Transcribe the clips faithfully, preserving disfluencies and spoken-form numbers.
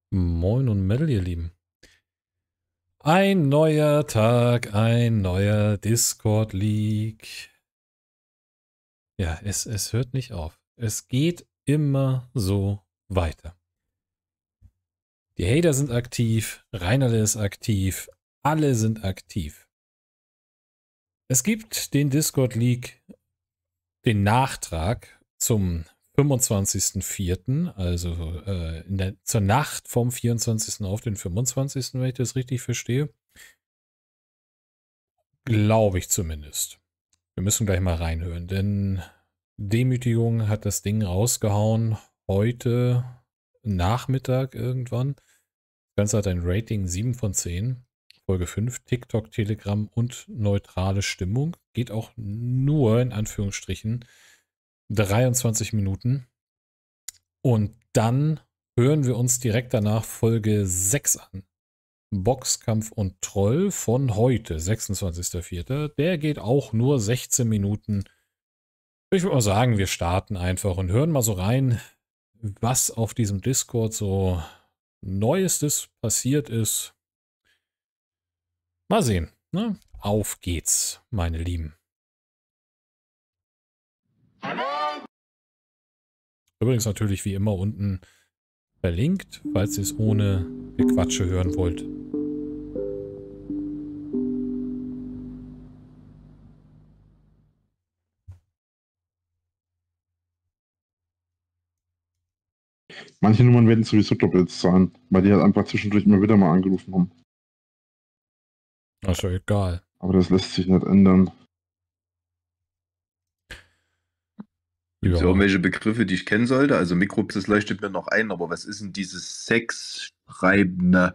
Moin und Metal, ihr Lieben. Ein neuer Tag, ein neuer Discord-Leak. Ja, es, es hört nicht auf. Es geht immer so weiter. Die Hater sind aktiv, Reinerle ist aktiv, alle sind aktiv. Es gibt den Discord-Leak, den Nachtrag zum fünfundzwanzigsten vierten, also äh, in der, zur Nacht vom vierundzwanzigsten auf den fünfundzwanzigsten, wenn ich das richtig verstehe. Glaube ich zumindest. Wir müssen gleich mal reinhören, denn Demütigung hat das Ding rausgehauen heute Nachmittag irgendwann. Das Ganze hat ein Rating sieben von zehn. Folge fünf, TikTok, Telegram und neutrale Stimmung. Geht auch nur in Anführungsstrichen dreiundzwanzig Minuten. Und dann hören wir uns direkt danach Folge sechs an. Boxkampf und Troll von heute, sechsundzwanzigster vierter Der geht auch nur sechzehn Minuten. Ich würde mal sagen, wir starten einfach und hören mal so rein, was auf diesem Discord so Neuestes passiert ist. Mal sehen. Ne? Auf geht's, meine Lieben. Übrigens natürlich wie immer unten verlinkt, falls ihr es ohne Gequatsche hören wollt. Manche Nummern werden sowieso doppelt sein, weil die halt einfach zwischendurch immer wieder mal angerufen haben. Das ist ja egal. Aber das lässt sich nicht ändern. Gibt es irgendwelche Begriffe, die ich kennen sollte? Also Mikropixels leuchtet mir noch ein, aber was ist denn dieses Sexschreibende?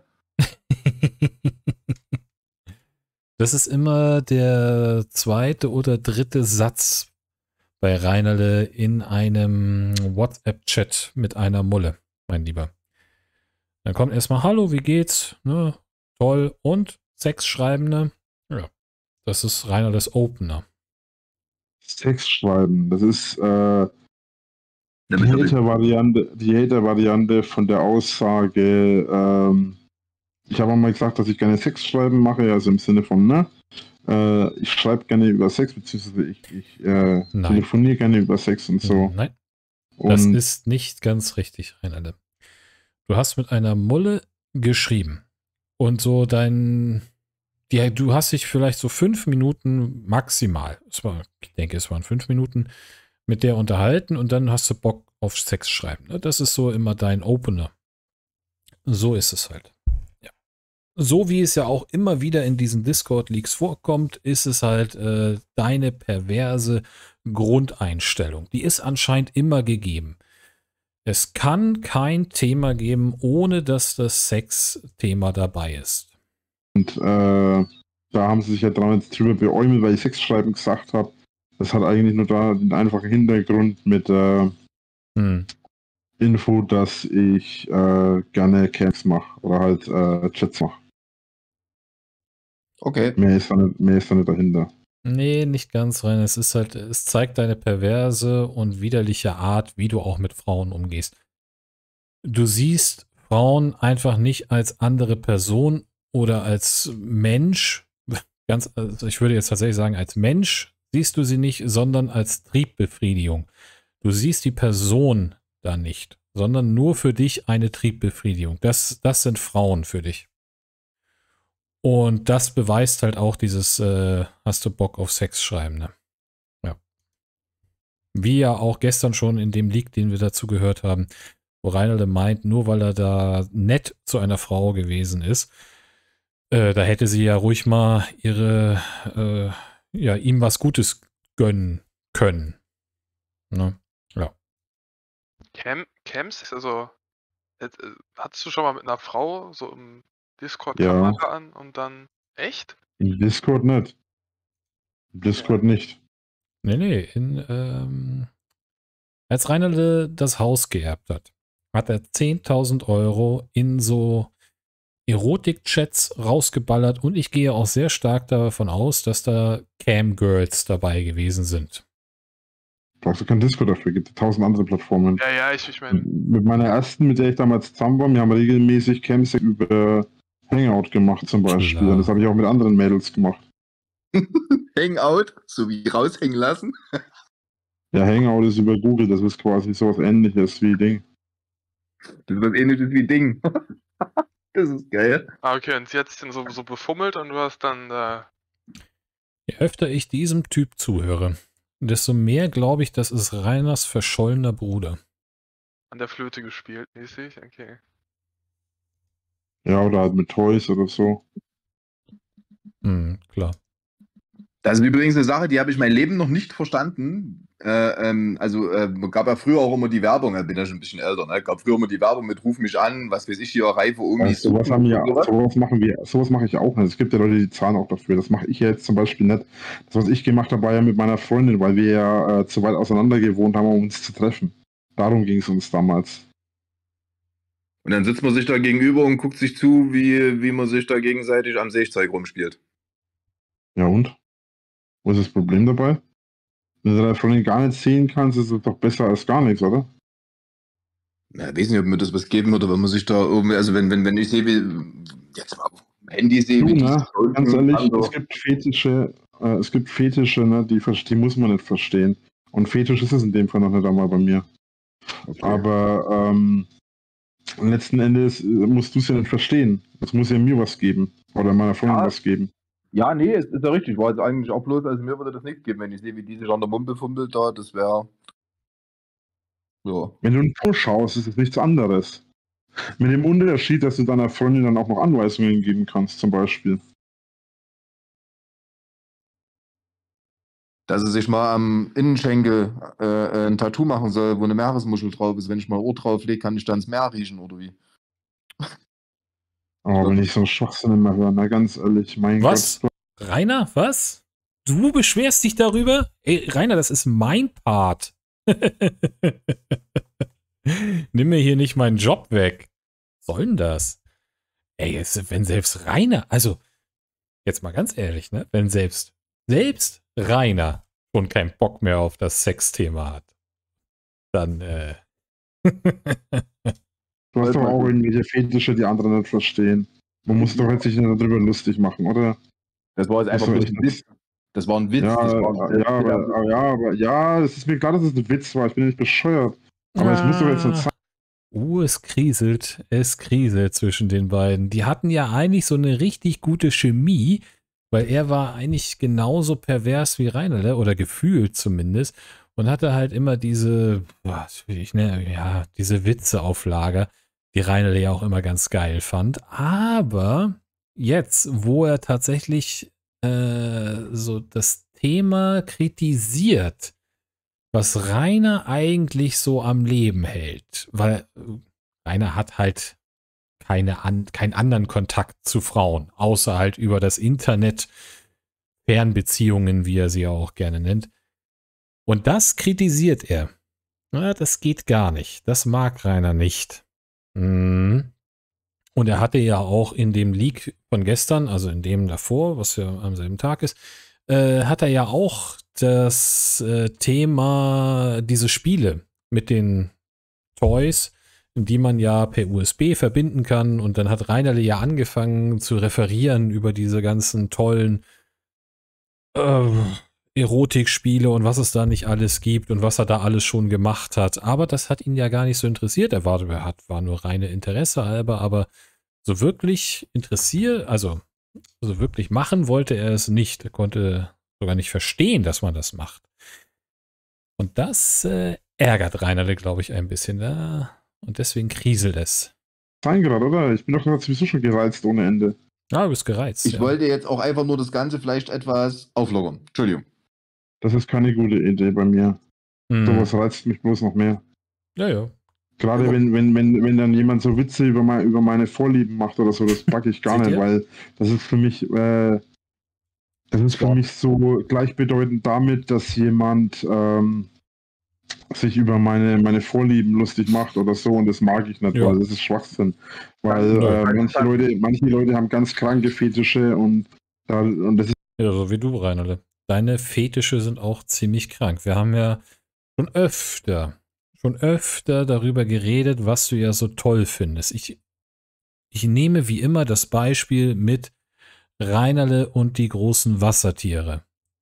Das ist immer der zweite oder dritte Satz bei Reinerle in einem WhatsApp-Chat mit einer Mulle, mein Lieber. Dann kommt erstmal, hallo, wie geht's? Ne? Toll. Und Sexschreibende? Ja, das ist Reinerles Opener. Sex schreiben, das ist äh, die Hater-Variante, die Hater-Variante von der Aussage, ähm, ich habe mal gesagt, dass ich gerne Sex schreiben mache, also im Sinne von, ne? Äh, ich schreibe gerne über Sex, beziehungsweise ich, ich äh, telefoniere gerne über Sex und so. Nein, und das ist nicht ganz richtig, Reinerle. Du hast mit einer Mulle geschrieben und so dein... Die, du hast dich vielleicht so fünf Minuten maximal, es war, ich denke, es waren fünf Minuten, mit der unterhalten und dann hast du Bock auf Sex schreiben. Das ist so immer dein Opener. So ist es halt. Ja. So wie es ja auch immer wieder in diesen Discord-Leaks vorkommt, ist es halt äh, deine perverse Grundeinstellung. Die ist anscheinend immer gegeben. Es kann kein Thema geben, ohne dass das Sex-Thema dabei ist. Und äh, da haben sie sich ja dran drüber beäumelt, weil ich Sex schreiben gesagt habe. Das hat eigentlich nur da den einfachen Hintergrund mit äh, hm. Info, dass ich äh, gerne Camps mache oder halt äh, Chats mache. Okay. Mehr ist, da nicht, mehr ist da nicht dahinter. Nee, nicht ganz rein. Es ist halt, es zeigt deine perverse und widerliche Art, wie du auch mit Frauen umgehst. Du siehst Frauen einfach nicht als andere Person oder als Mensch, ganz, also ich würde jetzt tatsächlich sagen, als Mensch siehst du sie nicht, sondern als Triebbefriedigung. Du siehst die Person da nicht, sondern nur für dich eine Triebbefriedigung. Das, das sind Frauen für dich. Und das beweist halt auch dieses, äh, hast du Bock auf Sex schreiben, ne? Ja. Wie ja auch gestern schon in dem Leak, den wir dazu gehört haben, wo Reinerle meint, nur weil er da nett zu einer Frau gewesen ist, äh, da hätte sie ja ruhig mal ihre, äh, ja, ihm was Gutes gönnen können. Ne? Ja. Cam, Camps, also, äh, hattest du schon mal mit einer Frau so im Discord ja. Kamera an und dann, echt? Im Discord nicht. Im Discord ja. nicht. Nee, nee, in, ähm, als Reinerle das Haus geerbt hat, hat er zehntausend Euro in so Erotik-Chats rausgeballert und ich gehe auch sehr stark davon aus, dass da Cam-Girls dabei gewesen sind. Brauchst du kein Discord dafür, gibt es tausend andere Plattformen. Ja, ja, ich, ich meine. Mit meiner ersten, mit der ich damals zusammen war, wir haben regelmäßig Camps über Hangout gemacht zum Beispiel. Klar. Und das habe ich auch mit anderen Mädels gemacht. Hangout, so wie raushängen lassen. Ja, Hangout ist über Google, das ist quasi sowas ähnliches wie Ding. Das ist was ähnliches wie Ding. Das ist geil. Ah, okay, und jetzt sind so, so befummelt und du hast dann äh, Je öfter ich diesem Typ zuhöre, desto mehr glaube ich, das ist Reiners verschollener Bruder. an der Flöte gespielt, mäßig, okay. Ja, oder halt mit Toys oder so. Hm, klar. Das ist übrigens eine Sache, die habe ich mein Leben noch nicht verstanden. Äh, ähm, also äh, gab ja früher auch immer die Werbung, ich bin ja schon ein bisschen älter, ne? Gab früher immer die Werbung mit Ruf mich an, was weiß ich hier, Reife um Also, sowas haben wir, sowas machen wir, sowas mache ich auch nicht. Es gibt ja Leute, die zahlen auch dafür. Das mache ich ja jetzt zum Beispiel nicht. Das, was ich gemacht habe, war ja mit meiner Freundin, weil wir ja äh, zu weit auseinander gewohnt haben, um uns zu treffen. Darum ging es uns damals. Und dann sitzt man sich da gegenüber und guckt sich zu, wie, wie man sich da gegenseitig am Seezeug rumspielt. Ja und? Wo ist das Problem dabei? Wenn du deine Freundin gar nicht sehen kannst, ist es doch besser als gar nichts, oder? Ja, ich weiß nicht, ob mir das was geben würde, wenn man sich da irgendwie, also wenn, wenn, wenn ich sehe, wie, jetzt mal auf dem Handy sehe, Du, wie die ne? sich Ganz ehrlich, also, es gibt Fetische, äh, es gibt Fetische, ne, die, die muss man nicht verstehen. Und Fetisch ist es in dem Fall noch nicht einmal bei mir. okay. Aber ähm, letzten Endes äh, musst du es ja nicht verstehen. Es muss ja mir was geben. Oder meiner Freundin Ja. was geben. Ja, nee, ist, ist ja richtig. War jetzt eigentlich auch bloß, also mir würde das nichts geben, wenn ich sehe, wie die sich an der Mumpe fummelt da, das wäre. Ja. Wenn du ein Porno schaust, ist es nichts anderes. Mit dem Unterschied, dass du deiner Freundin dann auch noch Anweisungen geben kannst, zum Beispiel. Dass sie sich mal am Innenschenkel äh, ein Tattoo machen soll, wo eine Meeresmuschel drauf ist. Wenn ich mal Ohr drauf lege, kann ich dann ins Meer riechen, oder wie? Aber wenn ich so einen Schwachsinn immer höre, na ganz ehrlich, mein Was? Gott. Rainer, was? Du beschwerst dich darüber? Ey, Rainer, das ist mein Part. Nimm mir hier nicht meinen Job weg. Was soll denn das? Ey, es- wenn selbst Rainer, also, jetzt mal ganz ehrlich, ne? Wenn selbst, selbst Rainer schon keinen Bock mehr auf das Sexthema hat, dann, äh. Du hast doch auch irgendwelche Fetische, die andere nicht verstehen. Man muss doch jetzt sich nicht darüber lustig machen, oder? Das war jetzt Das einfach war bloß echt ein Witz. Das war ein Witz. Ja, das war, ja, aber, ja, aber ja, es ist mir klar, dass es ein Witz war. Ich bin nicht bescheuert. Aber es muss doch jetzt nicht sein. Uh, es kriselt, es kriselt zwischen den beiden. Die hatten ja eigentlich so eine richtig gute Chemie, weil er war eigentlich genauso pervers wie Rainer, oder gefühlt zumindest, und hatte halt immer diese, was will ich, ne, ja, diese Witze auf Lager, die Rainer ja auch immer ganz geil fand. Aber jetzt, wo er tatsächlich äh, so das Thema kritisiert, was Rainer eigentlich so am Leben hält, weil Rainer hat halt keine an, keinen anderen Kontakt zu Frauen, außer halt über das Internet, Fernbeziehungen, wie er sie auch gerne nennt. Und das kritisiert er. Na, das geht gar nicht. Das mag Rainer nicht. Mhm. Und er hatte ja auch in dem Leak von gestern, also in dem davor, was ja am selben Tag ist, äh, hat er ja auch das äh, Thema, diese Spiele mit den Toys, die man ja per U S B verbinden kann. Und dann hat Reinerle ja angefangen zu referieren über diese ganzen tollen äh, Erotikspiele und was es da nicht alles gibt und was er da alles schon gemacht hat. Aber das hat ihn ja gar nicht so interessiert. Er war, er hat, war nur reine Interesse halber, aber so wirklich interessiert, also so wirklich machen wollte er es nicht. Er konnte sogar nicht verstehen, dass man das macht. Und das äh, ärgert Reinerle, glaube ich, ein bisschen. Ja? Und deswegen kriselt es. Sein gerade, oder? Ich bin doch gerade sowieso schon gereizt ohne Ende. Ah, du bist gereizt. Ich ja. wollte jetzt auch einfach nur das Ganze vielleicht etwas auflockern. Entschuldigung. Das ist keine gute Idee bei mir. Hm. Sowas reizt mich bloß noch mehr. Ja, ja. Gerade Ja. wenn, wenn, wenn, wenn dann jemand so Witze über, mein, über meine Vorlieben macht oder so, das packe ich gar Seht nicht, ihr? weil das ist für mich, äh, das ist für Ja. mich so gleichbedeutend damit, dass jemand ähm, sich über meine, meine Vorlieben lustig macht oder so, und das mag ich nicht, Ja. weil das ist Schwachsinn. Weil Ja. äh, manche, Leute, manche Leute haben ganz kranke Fetische und, da, und das ist Ja, so wie du, Reinerle. Deine Fetische sind auch ziemlich krank. Wir haben ja schon öfter, schon öfter darüber geredet, was du ja so toll findest. Ich, ich nehme wie immer das Beispiel mit Reinerle und die großen Wassertiere.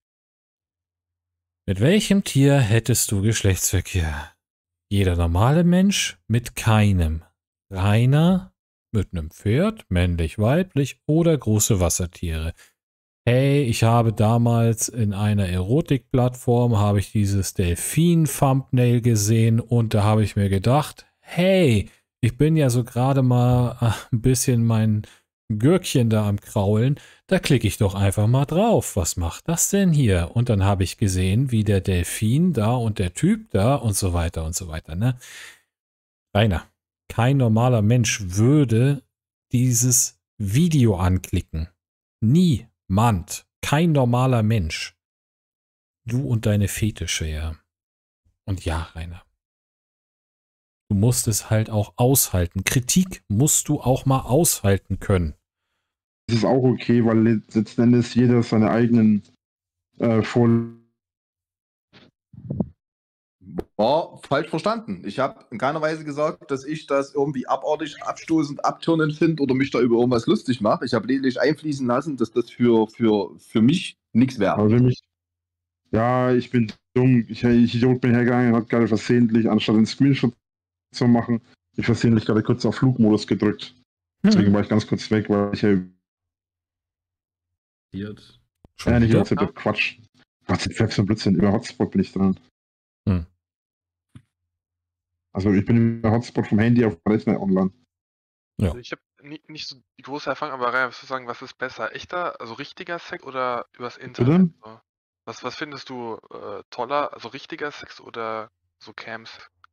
Mit welchem Tier hättest du Geschlechtsverkehr? Jeder normale Mensch mit keinem. Rainer mit einem Pferd, männlich, weiblich oder große Wassertiere. Hey, ich habe damals in einer Erotikplattform habe ich dieses Delfin-Thumbnail gesehen und da habe ich mir gedacht, hey, ich bin ja so gerade mal ein bisschen mein Gürkchen da am Kraulen, da klicke ich doch einfach mal drauf. Was macht das denn hier? Und dann habe ich gesehen, wie der Delfin da und der Typ da und so weiter und so weiter, ne? Rainer, kein normaler Mensch würde dieses Video anklicken. Niemand. Kein normaler Mensch. Du und deine Fetische, ja. Und ja, Rainer. Du musst es halt auch aushalten. Kritik musst du auch mal aushalten können. Das ist auch okay, weil letzten Endes jeder seine eigenen äh, Vor... War falsch verstanden. Ich habe in keiner Weise gesagt, dass ich das irgendwie abartig, abstoßend, abturnend finde oder mich da über irgendwas lustig mache. Ich habe lediglich einfließen lassen, dass das für, für, für mich nichts wäre. Aber für mich, ja, ich bin dumm. Ich, ich Idiot bin hergegangen und habe gerade versehentlich, anstatt einen Screenshot zu machen, ich versehentlich gerade kurz auf Flugmodus gedrückt. Deswegen Hm. war ich ganz kurz weg, weil ich ja... Schon Ja, nicht wieder? WhatsApp, Quatsch. WhatsApp für Blödsinn, über Hotspot bin ich dran. Hm. Also ich bin über Hotspot vom Handy auf dem Rechner online. Ja. Also ich habe nie, nicht so die große Erfahrung, aber Rainer, würdest du sagen, was ist besser? Echter, also richtiger Sex oder übers Internet? So? Was, was findest du äh, toller? Also richtiger Sex oder so Cams?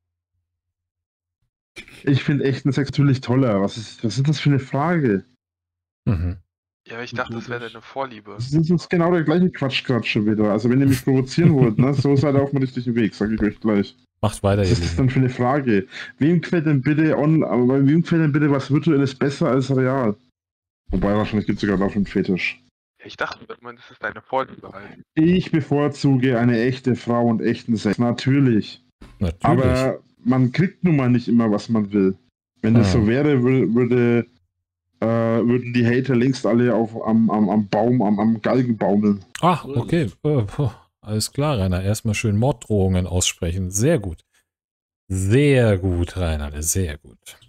Ich finde echten Sex natürlich toller. Was ist, was ist das für eine Frage? Mhm. Ja, aber ich dachte, das wäre deine Vorliebe. Das ist jetzt genau der gleiche Quatsch gerade schon wieder. Also wenn ihr mich provozieren wollt, ne, so seid ihr auf dem richtigen Weg, sage ich euch gleich. Macht weiter, Was ihr ist das Lieben. denn für eine Frage? Wem gefällt denn bitte on, aber wem gefällt denn bitte was Virtuelles besser als real? Wobei wahrscheinlich gibt es sogar dafür einen Fetisch. Ja, ich dachte, man, das ist deine Vorliebe halt. Ich bevorzuge eine echte Frau und echten Sex. Natürlich. Natürlich. Aber man kriegt nun mal nicht immer, was man will. Wenn das Ah. so wäre, wür- würde, äh, würden die Hater längst alle auf, am, am, am Baum, am, am Galgen baumeln. Ach, okay. Äh, puh. Alles klar, Rainer. Erstmal schön Morddrohungen aussprechen. Sehr gut. Sehr gut, Rainer. Sehr gut.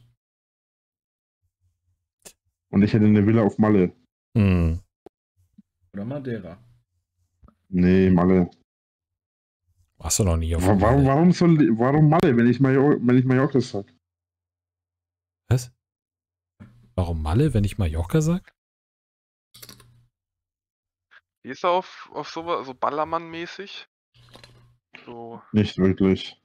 Und ich hätte eine Villa auf Malle. Hm. Oder Madeira. Nee, Malle. Warst du noch nie auf Wa- Warum, Malle? warum, soll, warum Malle, wenn ich, Major, wenn ich Mallorca sag? Was? Warum Malle, wenn ich Mallorca sag? Gehst du auf, auf sowas, so Ballermann-mäßig? So, Nicht wirklich.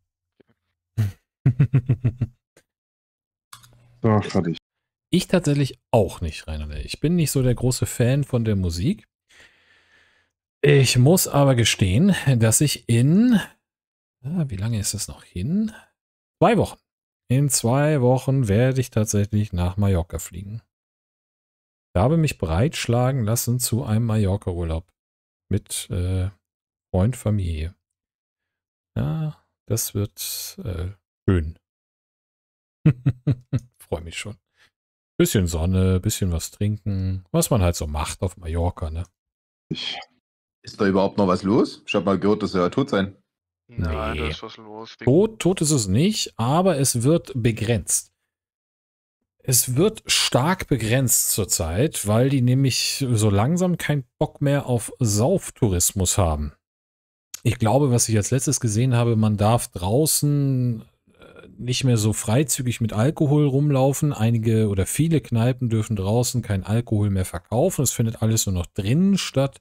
So, fertig. Ich tatsächlich auch nicht, Rainer. Ich bin nicht so der große Fan von der Musik. Ich muss aber gestehen, dass ich in, ah, wie lange ist es noch hin? Zwei Wochen. In zwei Wochen werde ich tatsächlich nach Mallorca fliegen. Ich habe mich breitschlagen lassen zu einem Mallorca-Urlaub mit äh, Freund, Familie. Ja, das wird äh, schön. Freue mich schon. Bisschen Sonne, bisschen was trinken, was man halt so macht auf Mallorca, ne? Ich, Ist da überhaupt noch was los? Ich habe mal gehört, dass er ja tot sein. nein, Nee. da ist was los. Wegen- Tot, tot ist es nicht, aber es wird begrenzt. Es wird stark begrenzt zurzeit, weil die nämlich so langsam keinen Bock mehr auf Sauftourismus haben. Ich glaube, was ich als letztes gesehen habe, man darf draußen äh, nicht mehr so freizügig mit Alkohol rumlaufen. Einige oder viele Kneipen dürfen draußen kein Alkohol mehr verkaufen. Es findet alles nur noch drinnen statt.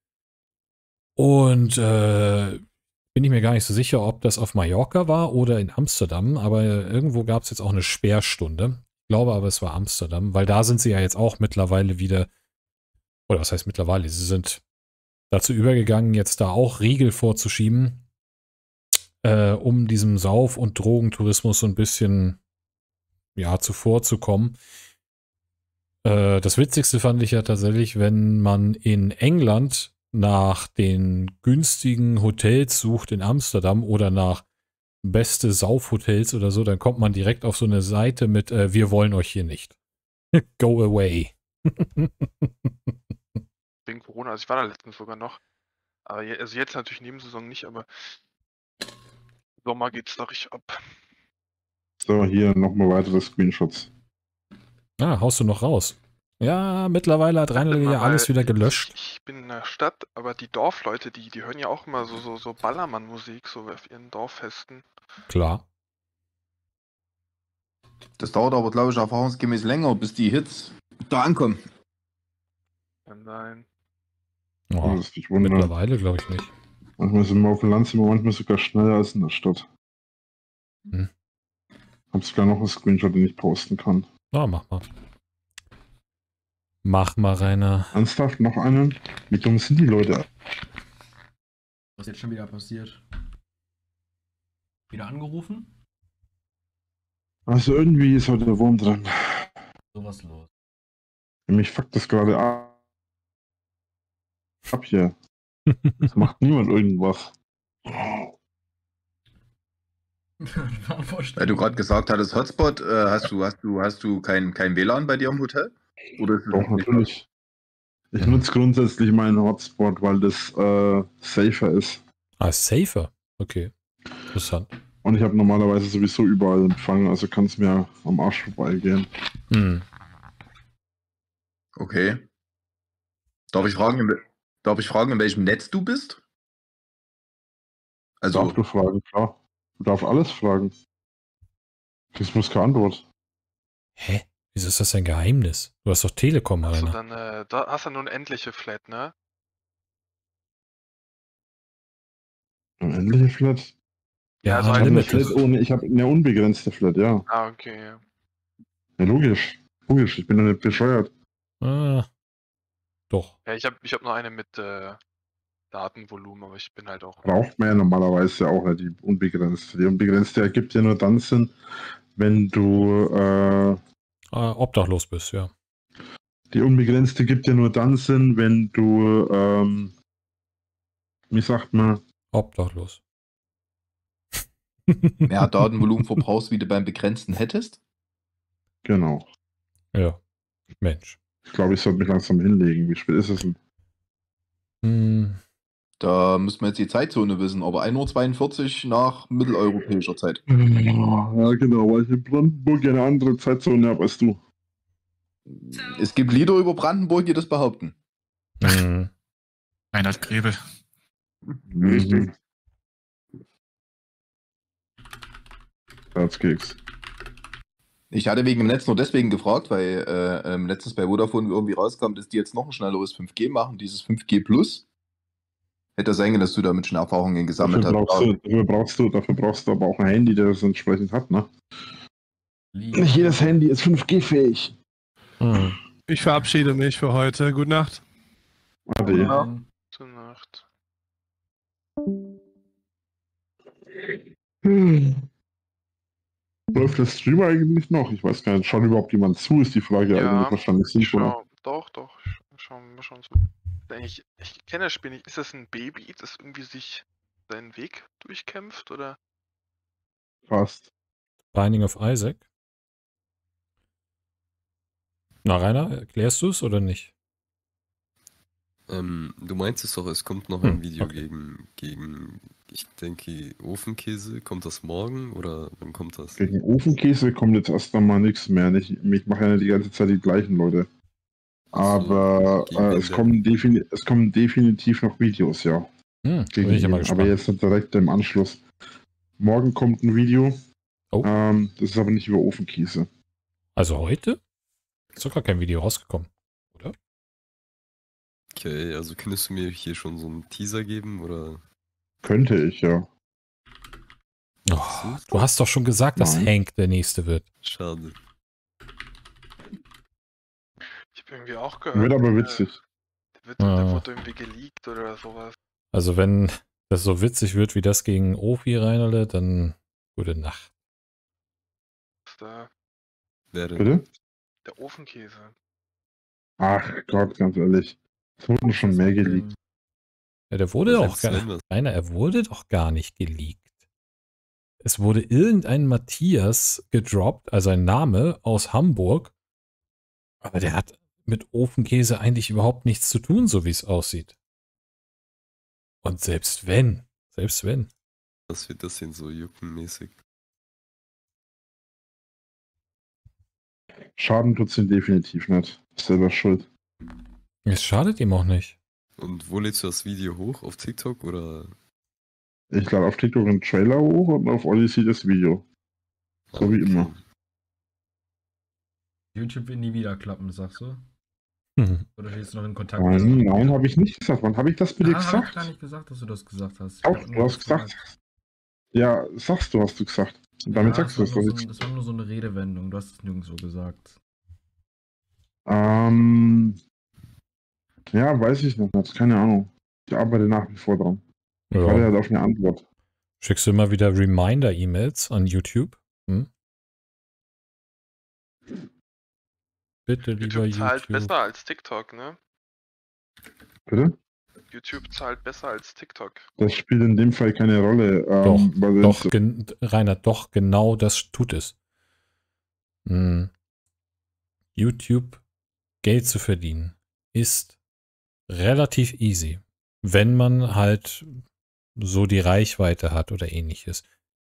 Und äh, bin ich mir gar nicht so sicher, ob das auf Mallorca war oder in Amsterdam, aber irgendwo gab es jetzt auch eine Sperrstunde. Ich glaube aber, es war Amsterdam, weil da sind sie ja jetzt auch mittlerweile wieder, oder was heißt mittlerweile, sie sind dazu übergegangen, jetzt da auch Riegel vorzuschieben, äh, um diesem Sauf- und Drogentourismus so ein bisschen, ja, zuvorzukommen. Äh, das Witzigste fand ich ja tatsächlich, wenn man in England nach den günstigen Hotels sucht in Amsterdam oder nach beste Saufhotels oder so, dann kommt man direkt auf so eine Seite mit äh, wir wollen euch hier nicht. Go away. Wegen Corona, also ich war da letztens sogar noch. Aber je, also jetzt natürlich Nebensaison nicht, aber Sommer geht's da richtig ab. So, hier nochmal weitere Screenshots. Ah, haust du noch raus? Ja, mittlerweile hat Reinl ja alles wieder gelöscht. Ich, ich bin in der Stadt, aber die Dorfleute, die, die hören ja auch immer so, so, so Ballermann-Musik, so auf ihren Dorffesten. Klar. Das dauert aber, glaube ich, erfahrungsgemäß länger, bis die Hits da ankommen. Kann sein. Oh, das ist nicht wundern. Mittlerweile glaube ich nicht. Manchmal sind wir auf dem Land, sind wir manchmal sogar schneller als in der Stadt. Hm. Hab sogar noch einen Screenshot, den ich posten kann. Na, mach mal. Mach mal, Rainer. Ernsthaft? Noch einen? Wie dumm sind die Leute? Was ist jetzt schon wieder passiert? Wieder angerufen? Also irgendwie ist heute der Wurm drin. So was los. Mich fuckt das gerade ab. Ab hier. Das macht niemand irgendwas. Weil du gerade gesagt hattest, Hotspot, äh, hast du, hast du, hast du kein, kein W L A N bei dir im Hotel? Oder ist das Doch, natürlich. Ich nutze grundsätzlich meinen Hotspot, weil das äh, safer ist. Ah, safer. Okay. Interessant. Und ich habe normalerweise sowieso überall Empfang, also kann es mir am Arsch vorbeigehen. Hm. Okay. Darf ich fragen, in, darf ich fragen, in welchem Netz du bist? Also. Darfst du fragen, klar. Du darfst alles fragen. Das muss keine Antwort. Hä? Wieso ist das ein Geheimnis? Du hast doch Telekom, Also Rainer. dann, äh, da hast du nur eine endliche Flat, ne? Eine endliche Flat? Ja, also Ich halt habe eine Unlimited. Flat ohne, ich habe eine unbegrenzte Flat, ja. Ah, okay. Ja. Ja, logisch. Logisch, ich bin doch nicht bescheuert. Ah, doch. Ja, ich habe ich hab noch eine mit äh, Datenvolumen, aber ich bin halt auch. Braucht man ja normalerweise auch nicht die unbegrenzte. Die unbegrenzte ergibt ja nur dann Sinn, wenn du äh, Ah, obdachlos bist, ja. die unbegrenzte gibt ja nur dann Sinn, wenn du ähm, wie sagt man? Obdachlos. Mehr Datenvolumen verbrauchst, wie du beim begrenzten hättest? Genau. Ja. Mensch. Ich glaube, ich sollte mich langsam hinlegen. Wie spät ist es denn? Hm. Da müssen wir jetzt die Zeitzone wissen, aber ein Uhr zweiundvierzig nach mitteleuropäischer Zeit. Ja, genau, weil ich in Brandenburg eine andere Zeitzone habe als du. Es gibt Lieder über Brandenburg, die das behaupten. Hm. Reinhard Grebe. Mhm. Herzkeks. Ich hatte wegen dem Netz nur deswegen gefragt, weil äh, ähm, letztens bei Vodafone irgendwie rauskam, dass die jetzt noch ein schnelleres fünf G machen, dieses fünf G Plus. Hätte sein können, dass du damit schon Erfahrungen gesammelt Dafür brauchst, hast. du, dafür, brauchst du, dafür brauchst du aber auch ein Handy, das es entsprechend hat, ne? Nicht jedes Handy ist fünf G fähig. Hm. Ich verabschiede mich für heute. Gute Nacht. Ade. Ja. Gute Nacht. Hm. Läuft der Stream eigentlich noch? Ich weiß gar nicht. Schaut überhaupt jemand zu, ist die Frage Ja, eigentlich wahrscheinlich Ich sinnvoll. schau, doch, doch, ich schau mir schon so. Ich, ich kenne das Spiel nicht. Ist das ein Baby, das irgendwie sich seinen Weg durchkämpft, oder? Fast. Binding of Isaac. Na, Rainer, erklärst du es oder nicht? Ähm, du meinst es doch, es kommt noch Hm, ein Video okay. gegen, gegen, ich denke, Ofenkäse. Kommt das morgen oder wann kommt das? Gegen Ofenkäse kommt jetzt erst einmal nichts mehr. Ich, ich mache ja die ganze Zeit die gleichen Leute. Ach so, Aber gegen äh, wen es, denn? kommen defini es kommen definitiv noch Videos, ja. Hm, Gegen bin ich ja mal ihn. gespannt. Aber jetzt nicht direkt im Anschluss. Morgen kommt ein Video. Oh. Ähm, das ist aber nicht über Ofenkäse. Also heute? Ist doch gar kein Video rausgekommen, oder? Okay, also könntest du mir hier schon so einen Teaser geben oder? Könnte ich, ja. Oh, du hast doch schon gesagt, dass Nein. Hank der Nächste wird. Schade. Ich habe irgendwie auch gehört. Wird aber äh, witzig. Der, wird, der Ah. wurde irgendwie geleakt oder sowas. Also wenn das so witzig wird wie das gegen Ofi Reinerle, dann gute Nacht. Ist da Wer denn? Bitte? der Ofenkäse. Ach Gott, ganz ehrlich. Es wurden schon mehr geleakt. Ja, der wurde Aber auch selbst wenn gar, das- Rainer, er wurde doch gar nicht geleakt. Es wurde irgendein Matthias gedroppt, also ein Name aus Hamburg, aber der hat mit Ofenkäse eigentlich überhaupt nichts zu tun, so wie es aussieht. Und selbst wenn, selbst wenn. Was wird das denn so juckenmäßig? Schaden tut's ihm definitiv nicht. Ist selber schuld. Es schadet ihm auch nicht. Und wo lädst du das Video hoch? Auf TikTok oder? Ich lade auf TikTok einen Trailer hoch und auf Odyssey das Video. So Ah, wie okay. immer. YouTube wird nie wieder klappen, sagst du? Hm. Oder stehst du noch in Kontakt Nein, mit nein, habe ich nicht gesagt. Wann habe ich das bitte Ah, hab ich gesagt? gar nicht gesagt, dass du das gesagt hast. Ich Doch, hab du nur hast gefragt. gesagt. Ja, sagst du, hast du gesagt. Und damit Ja, sagst du das es war, doch nur so, jetzt. ein- das war nur so eine Redewendung. Du hast es nirgendwo gesagt. Ähm, ja, weiß ich noch nicht. Keine Ahnung. Ich arbeite nach wie vor dran. Ich warte Ja. halt auf eine Antwort. Schickst du immer wieder Reminder-E-Mails an YouTube? Hm? Bitte, lieber YouTube zahlt YouTube. besser als TikTok, ne? Bitte? YouTube zahlt besser als TikTok. Das spielt in dem Fall keine Rolle. Doch, Ähm, weil doch, es- gen Rainer, doch, genau das tut es. Hm. YouTube Geld zu verdienen ist relativ easy, wenn man halt so die Reichweite hat oder ähnliches.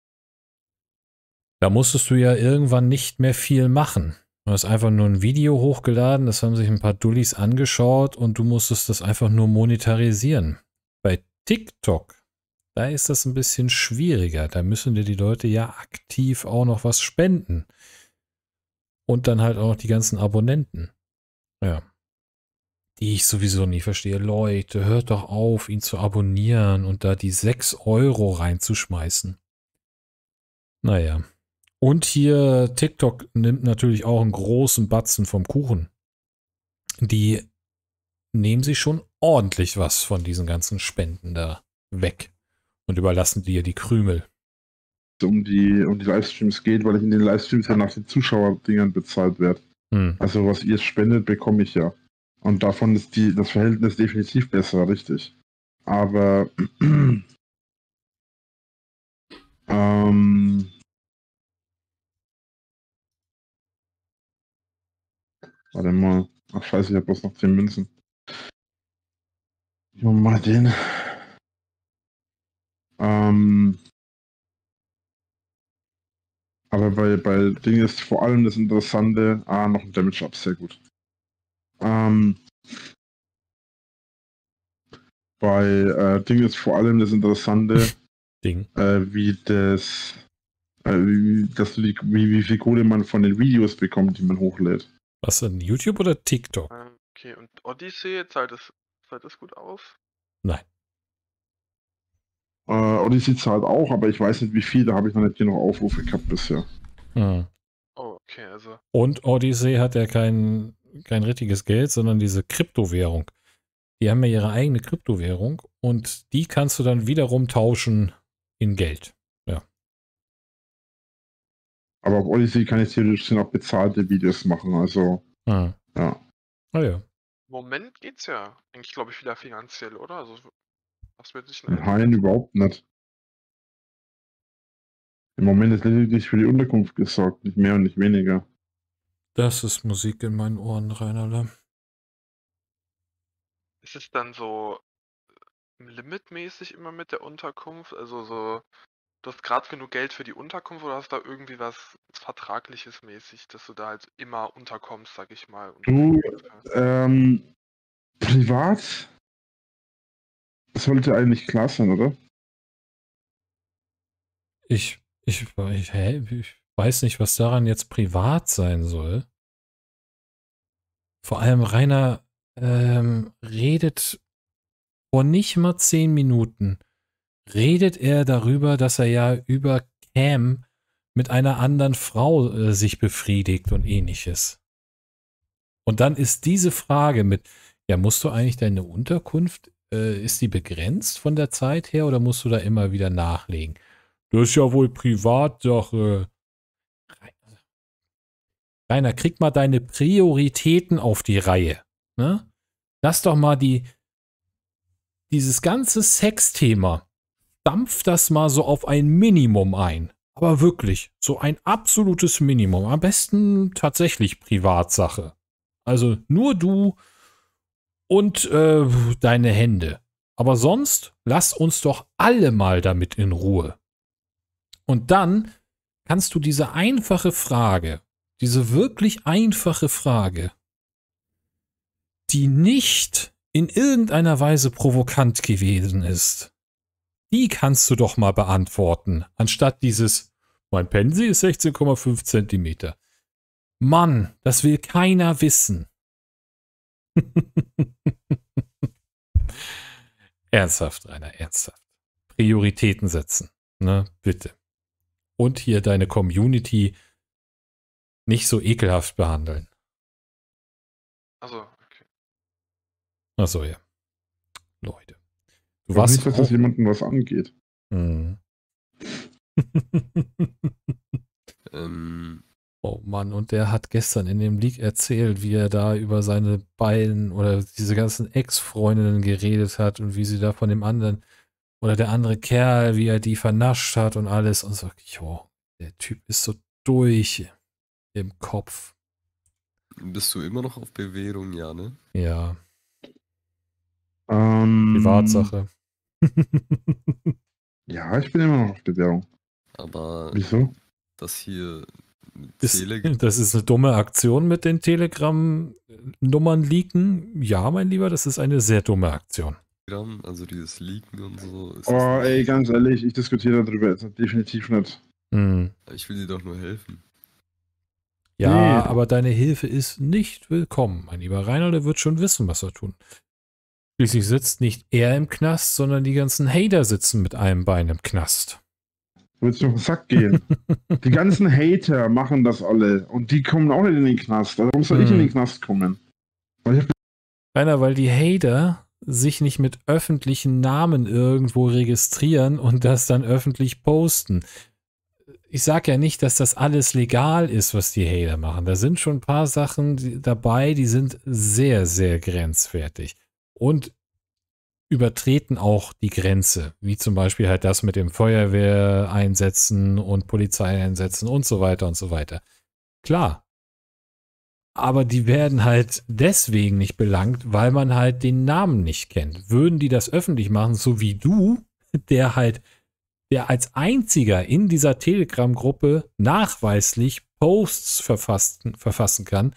Da musstest du ja irgendwann nicht mehr viel machen. Du hast einfach nur ein Video hochgeladen, das haben sich ein paar Dullis angeschaut und du musstest das einfach nur monetarisieren. Bei TikTok, da ist das ein bisschen schwieriger. Da müssen dir die Leute ja aktiv auch noch was spenden. Und dann halt auch noch die ganzen Abonnenten. Ja. Die ich sowieso nie verstehe. Leute, hört doch auf, ihn zu abonnieren und da die sechs Euro reinzuschmeißen. Naja. Und hier TikTok nimmt natürlich auch einen großen Batzen vom Kuchen. Die nehmen sich schon ordentlich was von diesen ganzen Spenden da weg und überlassen dir die Krümel. um die, um die Livestreams geht, weil ich in den Livestreams ja nach den Zuschauerdingern bezahlt werde. Hm. Also was ihr spendet, bekomme ich ja. Und davon ist die, das Verhältnis definitiv besser, richtig. Aber ähm, warte mal. Ach scheiße, ich habe bloß noch zehn Münzen. Ich mach mal den. Ähm, aber bei, bei Ding ist vor allem das Interessante, ah, noch ein Damage Up, sehr gut. Ähm, bei äh, Ding ist vor allem das Interessante, Ding. äh, wie das, äh, wie, dass du die, wie, wie viel Kohle man von den Videos bekommt, die man hochlädt. Was denn? YouTube oder TikTok? Ähm, Okay, und Odyssey, zahlt es, zahlt es gut aus? Nein. Äh, Odyssey zahlt auch, aber ich weiß nicht wie viel, da habe ich noch nicht genug Aufrufe gehabt bisher. Hm. Oh, okay, also. Und Odyssey hat ja kein, kein richtiges Geld, sondern diese Kryptowährung. Die haben ja ihre eigene Kryptowährung und die kannst du dann wiederum tauschen in Geld. Ja. Aber auf Odyssey kann ich theoretisch auch bezahlte Videos machen, also Hm. ja. Ah ja. Im Moment geht's ja eigentlich, glaube ich, wieder finanziell, oder? Also, was wird sich Nein, überhaupt nicht. Im Moment ist lediglich für die Unterkunft gesorgt, nicht mehr und nicht weniger. Das ist Musik in meinen Ohren, Rainerle. Ist es dann so limitmäßig immer mit der Unterkunft? Also so, du hast gerade genug Geld für die Unterkunft oder hast da irgendwie was Vertragliches mäßig, dass du da halt immer unterkommst, sag ich mal? Und Du, ähm, privat sollte eigentlich klar sein, oder? Ich, ich, ich, hä? Ich weiß nicht, was daran jetzt privat sein soll. Vor allem Rainer ähm, redet vor nicht mal zehn Minuten, redet er darüber, dass er ja über Cam mit einer anderen Frau äh, sich befriedigt und ähnliches. Und dann ist diese Frage mit, ja, musst du eigentlich deine Unterkunft, äh, ist die begrenzt von der Zeit her oder musst du da immer wieder nachlegen? Das ist ja wohl Privatsache. Rainer, krieg mal deine Prioritäten auf die Reihe. Ne? Lass doch mal die, dieses ganze Sexthema, dampf das mal so auf ein Minimum ein. Aber wirklich, so ein absolutes Minimum. Am besten tatsächlich Privatsache. Also nur du und äh, deine Hände. Aber sonst lass uns doch alle mal damit in Ruhe. Und dann kannst du diese einfache Frage, diese wirklich einfache Frage, die nicht in irgendeiner Weise provokant gewesen ist, die kannst du doch mal beantworten, anstatt dieses, mein Pensi ist sechzehn Komma fünf Zentimeter. Mann, das will keiner wissen. Ernsthaft, Rainer, ernsthaft. Prioritäten setzen, ne, bitte. Und hier deine Community nicht so ekelhaft behandeln. Also, okay. Achso, ja. Leute. Du Ich weiß warst nicht, dass das jemandem was angeht. Mhm. Ähm, Oh Mann, und der hat gestern in dem Leak erzählt, wie er da über seine beiden oder diese ganzen Ex-Freundinnen geredet hat und wie sie da von dem anderen oder der andere Kerl, wie er die vernascht hat und alles. Und so, jo, der Typ ist so durch im Kopf. bist du immer noch auf Bewährung, ja, ne? Ja, Ähm, Privatsache. Ja, ich bin immer noch auf Bewährung. Aber Wieso? das hier mit Ist, Telegram, das ist eine dumme Aktion mit den Telegram-Nummern leaken. Ja, mein Lieber, das ist eine sehr dumme Aktion. also dieses Leaken und so. Ist Oh, das ey, nicht, ganz ehrlich, ich diskutiere darüber jetzt definitiv nicht. Hm. ich will dir doch nur helfen. Ja, Nee. aber deine Hilfe ist nicht willkommen. Mein lieber Rainer, der wird schon wissen, was er tun. Schließlich sitzt nicht er im Knast, sondern die ganzen Hater sitzen mit einem Bein im Knast. Willst du auf den Sack gehen? Die ganzen Hater machen das alle und die kommen auch nicht in den Knast. Also warum soll ich in den Knast kommen? Weil ich hab Rainer, weil die Hater sich nicht mit öffentlichen Namen irgendwo registrieren und das dann öffentlich posten. Ich sage ja nicht, dass das alles legal ist, was die Hater machen. Da sind schon ein paar Sachen die, dabei, die sind sehr, sehr grenzwertig. Und übertreten auch die Grenze, wie zum Beispiel halt das mit dem Feuerwehr einsetzen und Polizei einsetzen und so weiter und so weiter. Klar. Aber die werden halt deswegen nicht belangt, weil man halt den Namen nicht kennt. Würden die das öffentlich machen, so wie du, der halt, der als einziger in dieser Telegram-Gruppe nachweislich Posts verfassen, verfassen kann,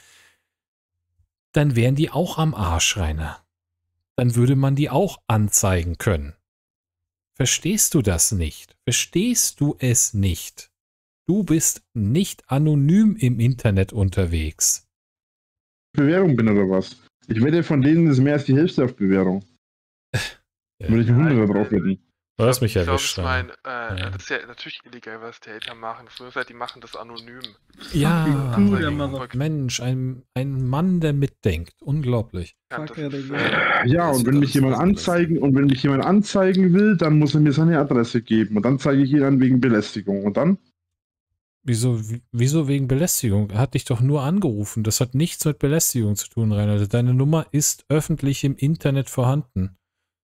dann wären die auch am Arsch, Rainer. Dann würde man die auch anzeigen können. Verstehst du das nicht? Verstehst du es nicht? Du bist nicht anonym im Internet unterwegs. auf Bewährung bin oder was? Ich wette, von denen ist mehr als die Hälfte auf Bewährung. Würde ich ein Hundert da drauf wetten. Du hast mich Ich glaub, erwischt. ich mein, Rainer. äh, Ja. Das ist ja natürlich illegal, was die Hater machen. Das ist halt, die machen das anonym. Ja, du, der Motherfucker. Mensch, ein, ein Mann, der mitdenkt. Unglaublich. Ja, Fuck, das ja, ist, Digga. äh, Ja, Das und ist wenn mich alles jemand ausgelassen. anzeigen und wenn mich jemand anzeigen will, dann muss er mir seine Adresse geben und dann zeige ich ihn an wegen Belästigung und dann? Wieso, wieso wegen Belästigung? Er hat dich doch nur angerufen. Das hat nichts mit Belästigung zu tun, Rainer. Deine Nummer ist öffentlich im Internet vorhanden.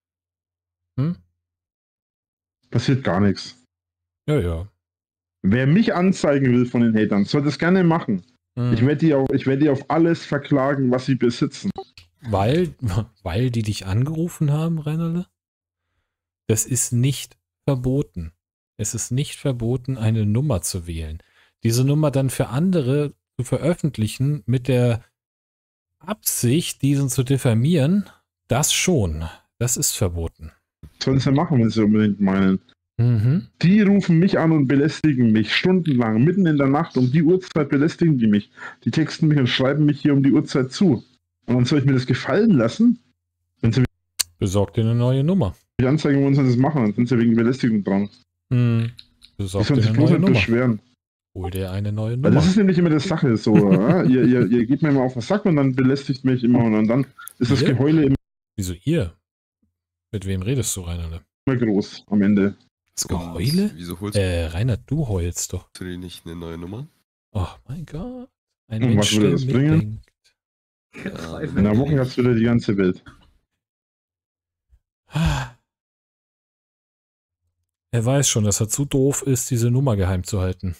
Hm? Passiert gar nichts. Ja, ja. Wer mich anzeigen will von den Hatern, soll das gerne machen. Hm. Ich werde die, auf- ich werd die auf alles verklagen, was sie besitzen. Weil, weil die dich angerufen haben, Rainerle? Das ist nicht verboten. Es ist nicht verboten, eine Nummer zu wählen. Diese Nummer dann für andere zu veröffentlichen mit der Absicht, diesen zu diffamieren, das schon. Das ist verboten. Sollen sie machen, wenn sie unbedingt meinen. Mhm. Die rufen mich an und belästigen mich stundenlang, mitten in der Nacht, um die Uhrzeit belästigen die mich. Die texten mich und schreiben mich hier um die Uhrzeit zu. Und dann soll ich mir das gefallen lassen? Wenn sie Besorg dir eine neue Nummer. mich anzeigen wollen, sollen sie das machen, dann sind sie wegen Belästigung dran. Mhm. Die Besorg sollen dir sich eine bloß neue nicht Nummer. beschweren. Hol dir eine neue Weil Nummer. das ist nämlich immer die Sache so. Ja? ihr, ihr, ihr geht mir immer auf den Sack und dann belästigt mich immer und dann ist das Ja. Geheule immer Wieso ihr? Mit wem redest du, Rainerle? groß am Ende. Das Und Geheule? Wieso holst Äh, Rainer, du heulst doch. du dir nicht eine neue Nummer? Oh mein Gott. Ein Und Mensch, was würde der das bringen? mitdenkt. Ja, In einer Woche hat es wieder die ganze Welt. Ah, Er weiß schon, dass er zu doof ist, diese Nummer geheim zu halten.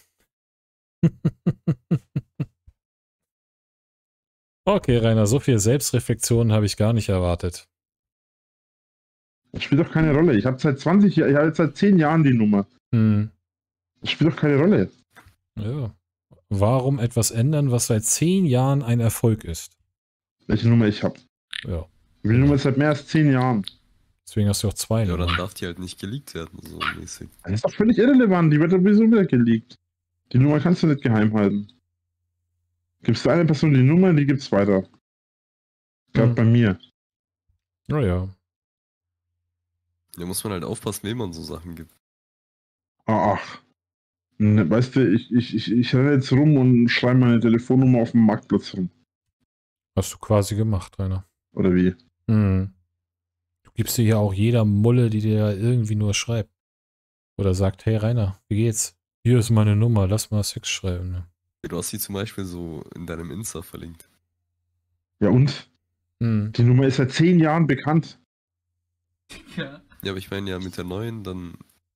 Okay, Rainer, so viel Selbstreflexion habe ich gar nicht erwartet. Das spielt doch keine Rolle. Ich habe seit zwanzig Jahren, ich habe seit zehn Jahren die Nummer. Hm. Das spielt doch keine Rolle. Ja. Warum etwas ändern, was seit zehn Jahren ein Erfolg ist? Welche Nummer ich habe. Ja. Die Nummer ist seit mehr als zehn Jahren. Deswegen hast du auch zwei. Ja, Nummern. dann darf die halt nicht geleakt werden, so mäßig. Das ist doch völlig irrelevant. Die wird sowieso wieder geleakt. Die Nummer kannst du nicht geheim halten. Gibst du einer Person die Nummer, die gibt's weiter. Gerade Hm. bei mir. Naja. Da muss man halt aufpassen, wem man so Sachen gibt. Ach. Ne, weißt du, ich, ich, ich, ich renne jetzt rum und schreibe meine Telefonnummer auf dem Marktplatz rum. Hast du quasi gemacht, Rainer. Oder wie? Hm. Du gibst dir ja auch jeder Mulle, die dir irgendwie nur schreibt. Oder sagt, hey Rainer, wie geht's? Hier ist meine Nummer, lass mal Sex schreiben. Ne? Du hast die zum Beispiel so in deinem Insta verlinkt. Ja und? Hm. Die Nummer ist seit zehn Jahren bekannt. Ja. Ja, aber ich meine ja mit der neuen, dann.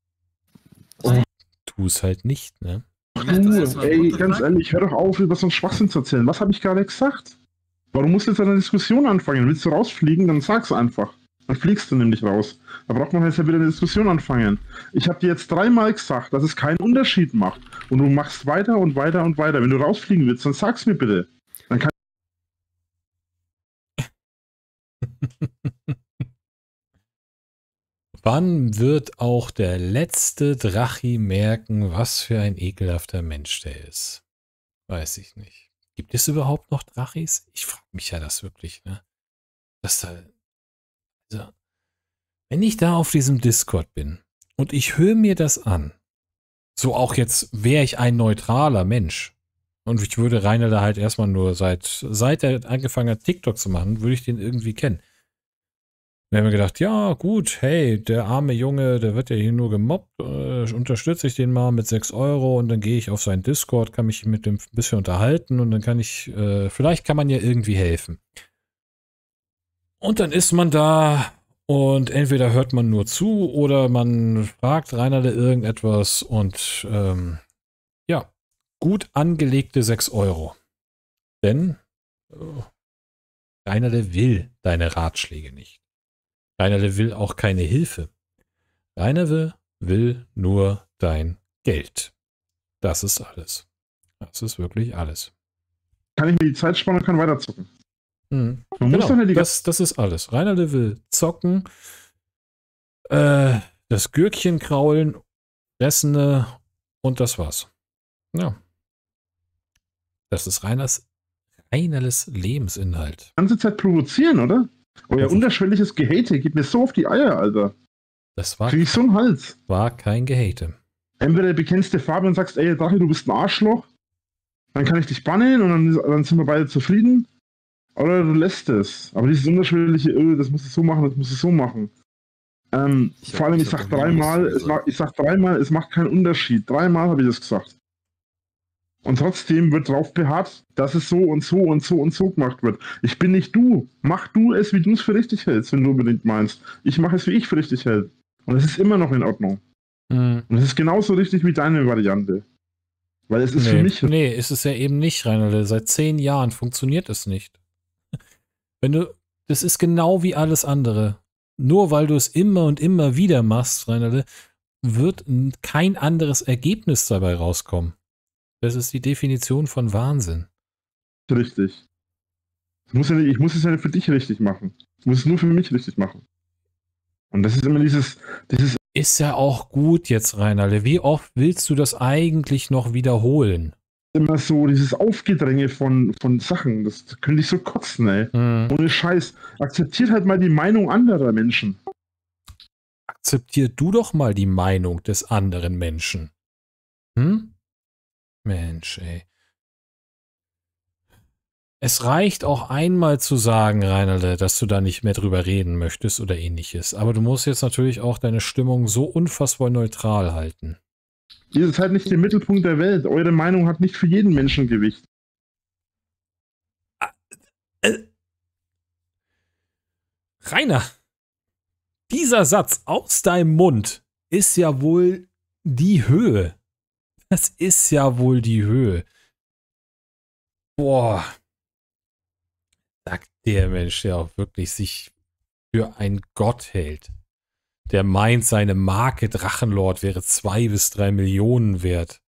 Tu es halt nicht, ne? Ich mach das erst Du, mal ey, runter, ganz Frank. ehrlich, hör doch auf, über so einen Schwachsinn zu erzählen. Was habe ich gerade gesagt? Warum musst du jetzt eine Diskussion anfangen? Willst du rausfliegen, dann sag's einfach. Dann fliegst du nämlich raus. Da braucht man jetzt ja wieder eine Diskussion anfangen. Ich habe dir jetzt dreimal gesagt, dass es keinen Unterschied macht. Und du machst weiter und weiter und weiter. Wenn du rausfliegen willst, dann sag's mir bitte. Dann kann Wann wird auch der letzte Drachi merken, was für ein ekelhafter Mensch der ist? Weiß ich nicht. Gibt es überhaupt noch Drachis? Ich frage mich ja das wirklich, ne? Das da, also, wenn ich da auf diesem Discord bin und ich höre mir das an, so auch jetzt wäre ich ein neutraler Mensch und ich würde Rainer da halt erstmal nur seit, seit er angefangen hat, TikTok zu machen, würde ich den irgendwie kennen. Dann haben wir gedacht, ja gut, hey, der arme Junge, der wird ja hier nur gemobbt, äh, unterstütze ich den mal mit sechs Euro und dann gehe ich auf seinen Discord, kann mich mit dem ein bisschen unterhalten und dann kann ich, äh, vielleicht kann man ja irgendwie helfen. Und dann ist man da und entweder hört man nur zu oder man fragt Rainerle irgendetwas und ähm, ja, gut angelegte sechs Euro. Denn äh, Rainerle will deine Ratschläge nicht. Rainerle will auch keine Hilfe. Rainerle will nur dein Geld. Das ist alles. Das ist wirklich alles. kann ich mir die Zeit sparen und kann weiterzocken. Mhm. Man muss doch Genau, nicht die das, das ist alles. Rainerle will zocken, äh, das Gürkchen kraulen, Fressene und das war's. Ja. Das ist Rainers, Rainerles Lebensinhalt. ganze Zeit provozieren, oder? Euer Also- unterschwelliges Gehate geht mir so auf die Eier, Alter. Das war, Krieg ich so einen Hals. war kein Gehate. Entweder du bekennst dir Farbe und sagst, ey, Drache, du bist ein Arschloch. Dann kann ich dich bannen und dann, dann sind wir beide zufrieden. Oder du lässt es. Aber dieses unterschwellige, öh, das musst du so machen, das musst du so machen. Ähm, Ich hab- vor allem, ich, ich hab sag noch nie dreimal, was es gesagt. macht, ich sag dreimal, es macht keinen Unterschied. Dreimal habe ich das gesagt. Und trotzdem wird drauf beharrt, dass es so und so und so und so gemacht wird. Ich bin nicht du. Mach du es, wie du es für richtig hältst, wenn du unbedingt meinst. Ich mache es, wie ich für richtig hält. Und es ist immer noch in Ordnung. Mhm. Und es ist genauso richtig wie deine Variante. Weil es ist nee, für mich. nee, ist es ja eben nicht, Rainerle. Seit zehn Jahren funktioniert es nicht. Wenn du, das ist genau wie alles andere. Nur weil du es immer und immer wieder machst, Rainerle, wird n- kein anderes Ergebnis dabei rauskommen. Das ist die Definition von Wahnsinn. Richtig. Ich muss, ja nicht, ich muss es ja nicht für dich richtig machen. Ich muss es nur für mich richtig machen. Und das ist immer dieses, dieses Ist ja auch gut jetzt, Rainerle. Wie oft willst du das eigentlich noch wiederholen? immer so, dieses Aufgedränge von, von Sachen. Das könnte ich so kotzen, ey. Hm. Ohne Scheiß. Akzeptiert halt mal die Meinung anderer Menschen. Akzeptier du doch mal die Meinung des anderen Menschen. Hm? Mensch, ey. Es reicht auch einmal zu sagen, Rainerle, dass du da nicht mehr drüber reden möchtest oder ähnliches. Aber du musst jetzt natürlich auch deine Stimmung so unfassbar neutral halten. Ihr seid nicht der Mittelpunkt der Welt. Eure Meinung hat nicht für jeden Menschen Gewicht. Rainer, dieser Satz aus deinem Mund ist ja wohl die Höhe. Das ist ja wohl die Höhe. Boah. Sagt der Mensch, der auch wirklich sich für einen Gott hält. Der meint, seine Marke Drachenlord wäre zwei bis drei Millionen wert.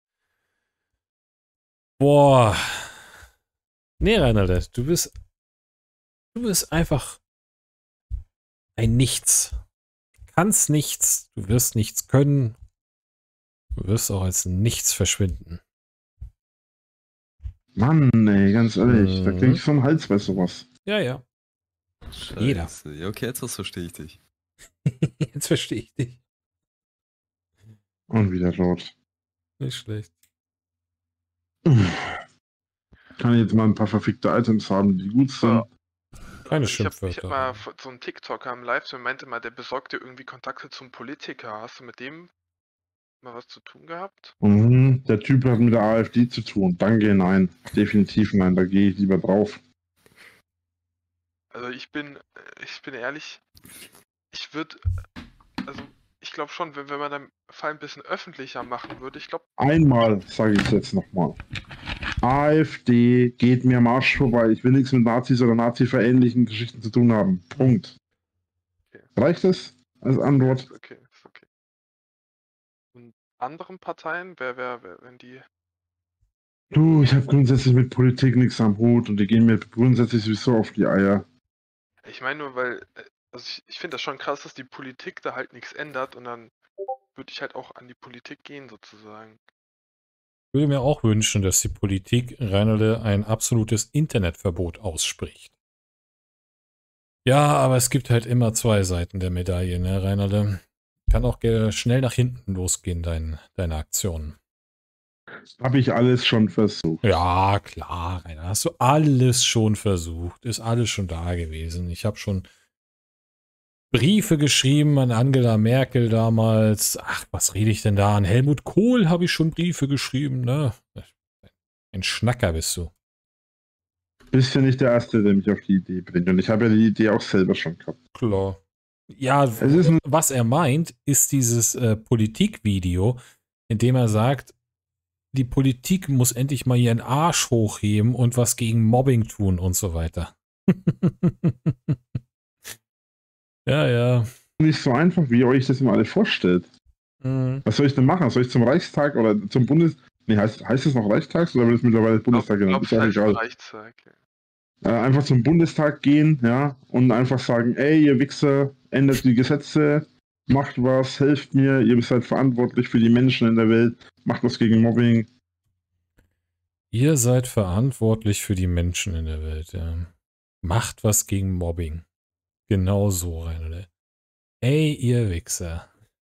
Boah. Nee, Reinhard, du bist, du bist einfach ein Nichts. Du kannst nichts, du wirst nichts können. Du wirst auch als nichts verschwinden. Mann, ey, ganz ehrlich, Mhm. da krieg ich so einen Hals bei sowas. Ja, ja. Jeder. Scheiße. Ja, okay, jetzt verstehe ich dich. Jetzt verstehe ich dich. Und wieder laut. Nicht schlecht. Kann ich jetzt mal ein paar verfickte Items haben, die gut sind? Ja. Keine Ich habe ich hab Schimpfwörter. mal f- so einen TikToker im Livestream meinte mal, der besorgt dir irgendwie Kontakte zum Politiker. Hast du mit dem mal was zu tun gehabt? Mhm, der Typ hat mit der AfD zu tun. Danke, nein. Definitiv nein, da gehe ich lieber drauf. Also ich bin, ich bin ehrlich, ich würde, also ich glaube schon, wenn, wenn man den Fall ein bisschen öffentlicher machen würde, ich glaube, Einmal sage ich es jetzt nochmal. AfD geht mir am Arsch vorbei. Ich will nichts mit Nazis oder Nazi-verähnlichen Geschichten zu tun haben. Punkt. Okay. Reicht es als Antwort? ist okay, ist okay. Und anderen Parteien, wer, wer, wer, wenn die, Du, ich habe grundsätzlich mit Politik nichts am Hut und die gehen mir grundsätzlich sowieso auf die Eier. ich meine nur, weil, äh, also ich, ich finde das schon krass, dass die Politik da halt nichts ändert und dann würde ich halt auch an die Politik gehen sozusagen. Ich würde mir auch wünschen, dass die Politik Reinerde ein absolutes Internetverbot ausspricht. Ja, aber es gibt halt immer zwei Seiten der Medaille, ne, Reinerde? Kann auch ge- schnell nach hinten losgehen, dein, deine Aktionen. Habe ich alles schon versucht. Ja, klar, Rainer, hast du alles schon versucht. Ist alles schon da gewesen. Ich habe schon Briefe geschrieben an Angela Merkel damals. Ach, was rede ich denn da? An Helmut Kohl habe ich schon Briefe geschrieben, ne? Ein Schnacker bist du. Bist ja nicht der Erste, der mich auf die Idee bringt. Und ich habe ja die Idee auch selber schon gehabt. Klar. Ja, Es ist ein was er meint, ist dieses äh, Politikvideo, in dem er sagt, die Politik muss endlich mal ihren Arsch hochheben und was gegen Mobbing tun und so weiter. Ja, ja. nicht so einfach, wie ihr euch das immer alle vorstellt. Mhm. Was soll ich denn machen? Soll ich zum Reichstag oder zum Bundes... Nee, heißt, heißt es noch Reichstags oder wird es mittlerweile Bundestag genannt? Ist ja egal. Reichstag, ja. Äh, einfach zum Bundestag gehen, ja, und einfach sagen, ey, ihr Wichser, ändert die Gesetze, macht was, helft mir, ihr seid verantwortlich für die Menschen in der Welt, macht was gegen Mobbing. Ihr seid verantwortlich für die Menschen in der Welt, ja. Macht was gegen Mobbing. Genau so, Reinhard. Ey, ihr Wichser.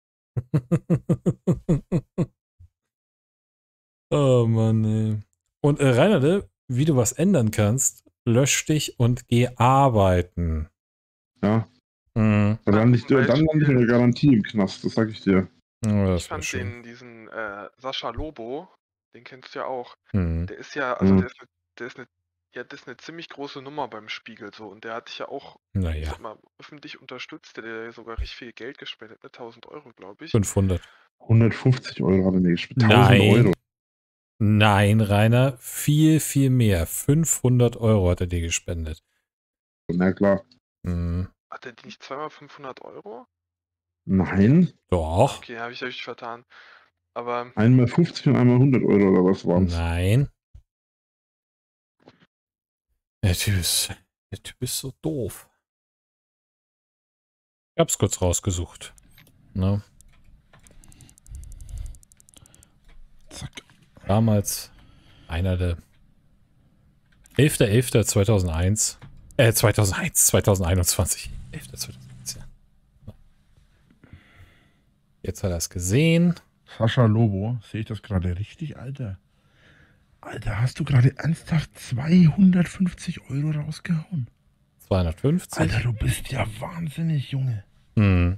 Oh Mann, ey. Und äh, Reinhard, wie du was ändern kannst, lösch dich und geh arbeiten. Ja, Mhm. dann lande ich, zum dann lande ich Beispiel- in der Garantie im Knast, das sag ich dir. Ja, das Ich wär fand schön. den, diesen äh, Sascha Lobo, den kennst du ja auch. Mhm. Der ist ja, also Mhm. der ist, ne, der ist eine, ja, das ist eine ziemlich große Nummer beim Spiegel so und der hat dich ja auch, ich Naja, sag mal, öffentlich unterstützt, der hat ja sogar richtig viel Geld gespendet, ne, tausend Euro, glaube ich. fünfhundert. hundertfünfzig Euro hat er mir gespielt. tausend Nein. Euro. Nein, Rainer, viel, viel mehr. fünfhundert Euro hat er dir gespendet. Na klar. Mhm. Hat der die nicht zweimal fünfhundert Euro? Nein, Doch. Okay, habe ich, hab ich vertan. Aber einmal fünfzig und einmal hundert Euro oder was war's? Nein. Der Typ ist, der Typ ist so doof. Ich hab's kurz rausgesucht. Ne? Zack. Damals einer der elfter elfter zweitausendeins. Äh, zweitausendeins, zweitausendeinundzwanzig. elfter zweitausendeins, ja. Jetzt hat er es gesehen. Sascha Lobo, sehe ich das gerade richtig, Alter? Alter, hast du gerade ernsthaft zweihundertfünfzig Euro rausgehauen? zweihundertfünfzig. Alter, du bist ja wahnsinnig, Junge. Hm.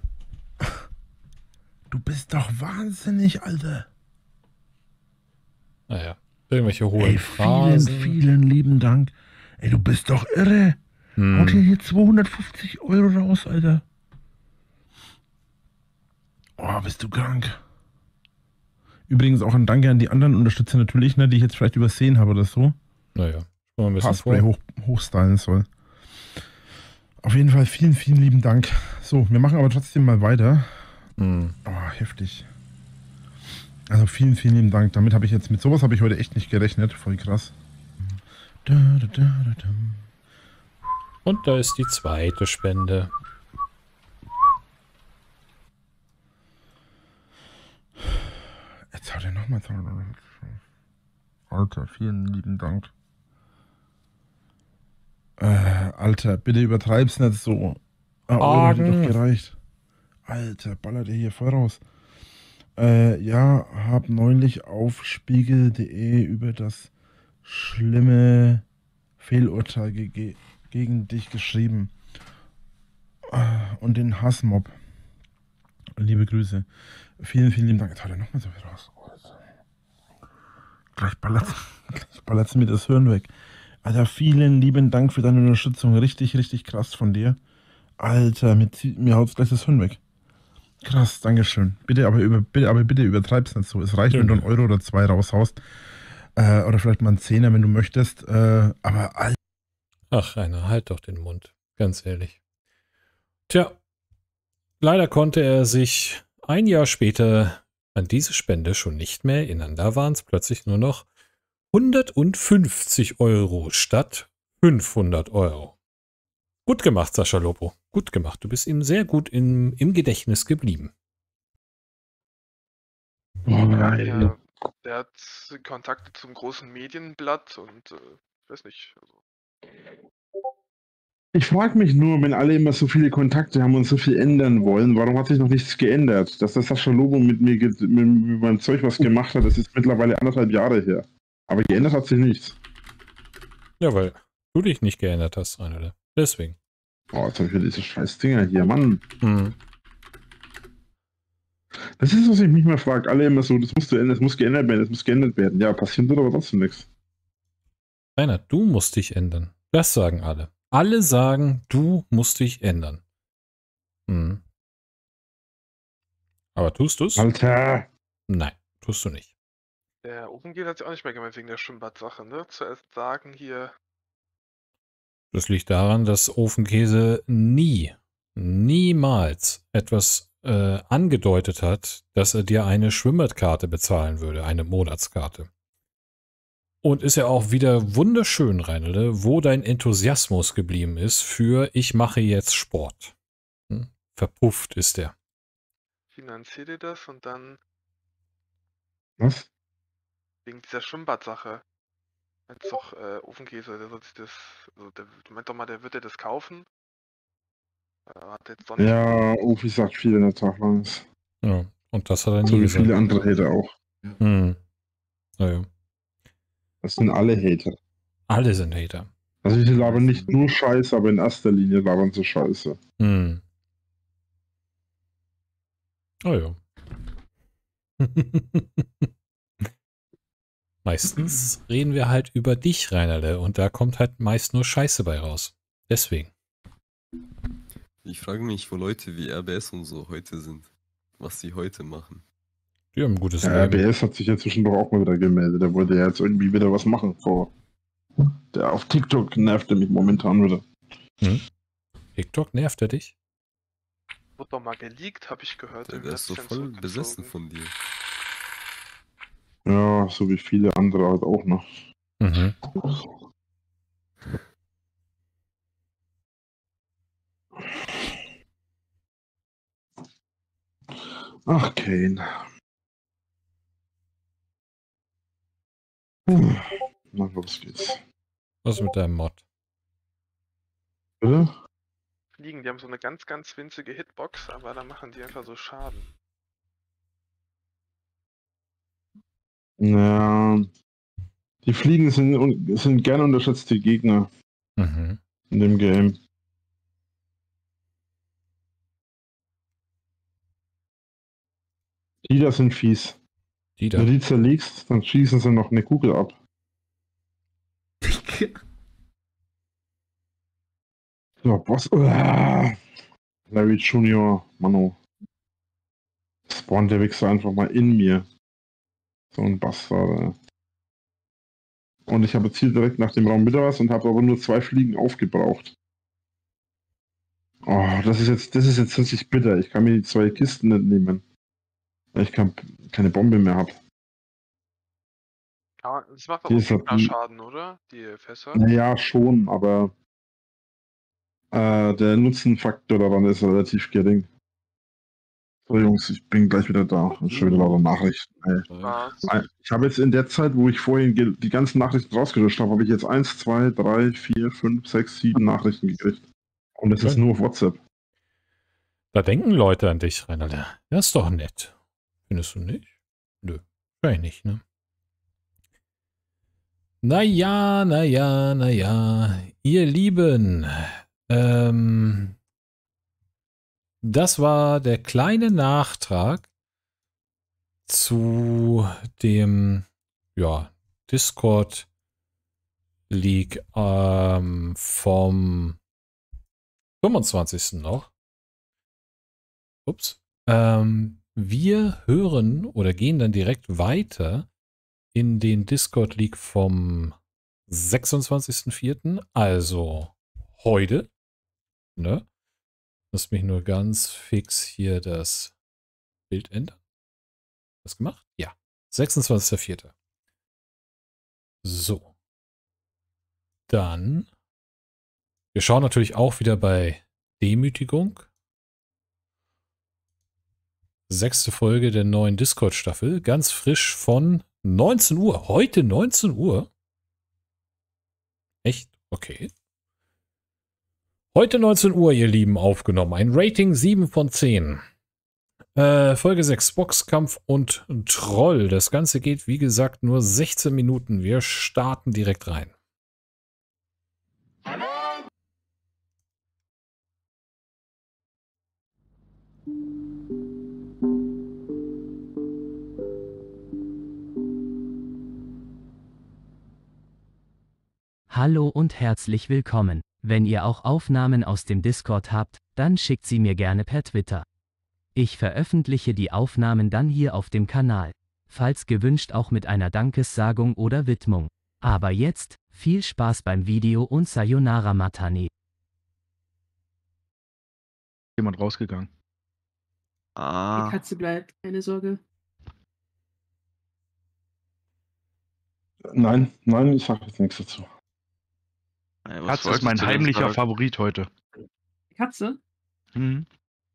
Du bist doch wahnsinnig, Alter. Naja, irgendwelche hohen Ey, vielen, Phrasen. vielen lieben Dank. Ey, du bist doch irre. Haut dir Hm. hier zweihundertfünfzig Euro raus, Alter. Oh, bist du krank. Übrigens auch ein Danke an die anderen Unterstützer natürlich, ne, die ich jetzt vielleicht übersehen habe oder so. Naja, mal ein bisschen Haarspray vor. hoch, hochstylen soll. Auf jeden Fall vielen, vielen lieben Dank. So, wir machen aber trotzdem mal weiter. Hm. Oh, heftig. Also vielen, vielen lieben Dank. Damit habe ich jetzt, mit sowas habe ich heute echt nicht gerechnet. Voll krass. Da, da, da, da, da. Und da ist die zweite Spende. Jetzt hat er nochmal. Alter, vielen lieben Dank. Äh, Alter, bitte übertreib's nicht so. Ah, Euro hätte doch gereicht. Alter, ballert ihr hier voll raus. Äh, ja, hab neulich auf spiegel punkt de über das schlimme Fehlurteil ge gegen dich geschrieben. Äh, und den Hassmob. Liebe Grüße. Vielen, vielen lieben Dank. Jetzt hat er nochmal so viel raus. Gleich ballert gleich ballert's mir das Hirn weg. Alter, vielen lieben Dank für deine Unterstützung. Richtig, richtig krass von dir. Alter, mir, mir haut's gleich das Hirn weg. Krass, Dankeschön. Bitte, aber, über, bitte, aber bitte übertreib's nicht so. Es reicht, Ja, wenn du einen Euro oder zwei raushaust. Äh, oder vielleicht mal einen Zehner, wenn du möchtest. Äh, aber Alter. Ach, Rainer, halt doch den Mund. Ganz ehrlich. Tja, leider konnte er sich ein Jahr später an diese Spende schon nicht mehr erinnern. Da waren es plötzlich nur noch hundertfünfzig Euro statt fünfhundert Euro. Gut gemacht, Sascha Lopo. Gut gemacht. Du bist ihm sehr gut im, im Gedächtnis geblieben. Oh, nein. Ja, der hat Kontakte zum großen Medienblatt und äh, ich weiß nicht. Also. Ich frage mich nur, wenn alle immer so viele Kontakte haben und so viel ändern wollen, warum hat sich noch nichts geändert? Dass der Sascha Lobo mit mir mit, mit meinem Zeug was gemacht hat, das ist mittlerweile anderthalb Jahre her. Aber geändert hat sich nichts. Ja, weil du dich nicht geändert hast, Rainer. Deswegen. Oh, jetzt habe ich wieder diese scheiß Dinger hier, Mann. Hm. Das ist, was ich mich mal frage. Alle immer so, das musst du ändern, das muss geändert werden, das muss geändert werden. Ja, passiert aber trotzdem nichts. Rainer, du musst dich ändern. Das sagen alle. Alle sagen, du musst dich ändern. Hm. Aber tust du's? Alter! Nein, tust du nicht. Der Ofengel hat sich auch nicht mehr gemeint wegen der Schwimmbad-Sache, ne? Zuerst sagen hier. Das liegt daran, dass Ofenkäse nie, niemals etwas äh, angedeutet hat, dass er dir eine Schwimmbadkarte bezahlen würde, eine Monatskarte. Und ist ja auch wieder wunderschön, Reinelde, wo dein Enthusiasmus geblieben ist für ich mache jetzt Sport. Hm? Verpufft ist der. Finanziert ihr das und dann Was? wegen dieser Schwimmbad-Sache. Jetzt doch äh, Ofenkäse, der soll sich das. Also der du meint doch mal, der wird dir das kaufen. Äh, hat jetzt doch nicht. Ja, Ufi sagt viel in der Tag lang. Ja, und das hat er nie So wie gesagt. viele andere Hater auch. Hm. Naja. Das sind alle Hater. Alle sind Hater. Also sie labern nicht nur Scheiße, aber in erster Linie labern sie Scheiße. Hm. Oh ja. Meistens reden wir halt über dich, Reinerle, und da kommt halt meist nur Scheiße bei raus. Deswegen. Ich frage mich, wo Leute wie R B S und so heute sind. Was sie heute machen. Die haben ein gutes Ja, R B Leben. S hat sich ja zwischendurch auch mal wieder gemeldet. Der wollte ja jetzt irgendwie wieder was machen. Vor. Der auf TikTok nervt er mich momentan wieder. Hm? TikTok nervt er dich? Wurde doch mal geleakt, habe ich gehört. Der, Irgendwie der ist hat so sich voll dann besessen zurückgezogen. von dir. Ja, so wie viele andere halt auch noch. Mhm. Ach, Kane. Puh. Na, los geht's. Was ist mit deinem Mod? Bitte? Fliegen, die haben so eine ganz, ganz winzige Hitbox, aber da machen die einfach so Schaden. Ja. Die Fliegen sind, sind gern unterschätzte Gegner Mhm. in dem Game. Die da sind fies. Die Wenn da. du die zerlegst, dann schießen sie noch eine Kugel ab. So, Boss. Uah. Larry Junior, Mano. spawnt der Wichser einfach mal in mir. So ein Bastard. Und ich habe jetzt hier direkt nach dem Raum wieder was und habe aber nur zwei Fliegen aufgebraucht. Oh, das ist jetzt, das ist jetzt richtig bitter. Ich kann mir die zwei Kisten nicht nehmen. Weil ich kann, keine Bombe mehr habe. Ja, das macht Hier auch ist halt ein- Gegnerschaden, oder? Die Fässer. Naja, schon, aber äh, der Nutzenfaktor daran ist relativ gering. So Jungs, ich bin gleich wieder da. Schon wieder lauter Nachrichten. Ey. Was? Ich habe jetzt in der Zeit, wo ich vorhin ge- die ganzen Nachrichten rausgelöscht habe, habe ich jetzt eins, zwei, drei, vier, fünf, sechs, sieben Nachrichten gekriegt. Und das ist Okay. nur auf WhatsApp. Da denken Leute an dich, Rainer. Das ist doch nett. Findest du nicht? Nö, wahrscheinlich nicht, ne? Naja, naja, naja. Ihr Lieben, ähm, das war der kleine Nachtrag zu dem, ja, Discord Leak ähm, vom fünfundzwanzigsten noch. Ups. Ähm, wir hören oder gehen dann direkt weiter in den Discord Leak vom sechsundzwanzigsten vierten, also heute. Ne? Lass mich nur ganz fix hier das Bild ändern. Was gemacht? Ja. sechsundzwanzigster vierter So. Dann. Wir schauen natürlich auch wieder bei Demütigung. Sechste Folge der neuen Discord-Staffel. Ganz frisch von neunzehn Uhr. Heute neunzehn Uhr? Echt? Okay. Heute neunzehn Uhr, ihr Lieben, aufgenommen. Ein Rating sieben von zehn. Äh, Folge sechs, Boxkampf und Troll. Das Ganze geht, wie gesagt, nur sechzehn Minuten. Wir starten direkt rein. Hallo und herzlich willkommen. Wenn ihr auch Aufnahmen aus dem Discord habt, dann schickt sie mir gerne per Twitter. Ich veröffentliche die Aufnahmen dann hier auf dem Kanal. Falls gewünscht auch mit einer Dankessagung oder Widmung. Aber jetzt, viel Spaß beim Video und Sayonara Matane. Jemand rausgegangen. Ah. Die Katze bleibt, keine Sorge. Nein, nein, ich sage jetzt nichts dazu. Hey, Katze ist mein heimlicher Favorit heute. Katze? Hm.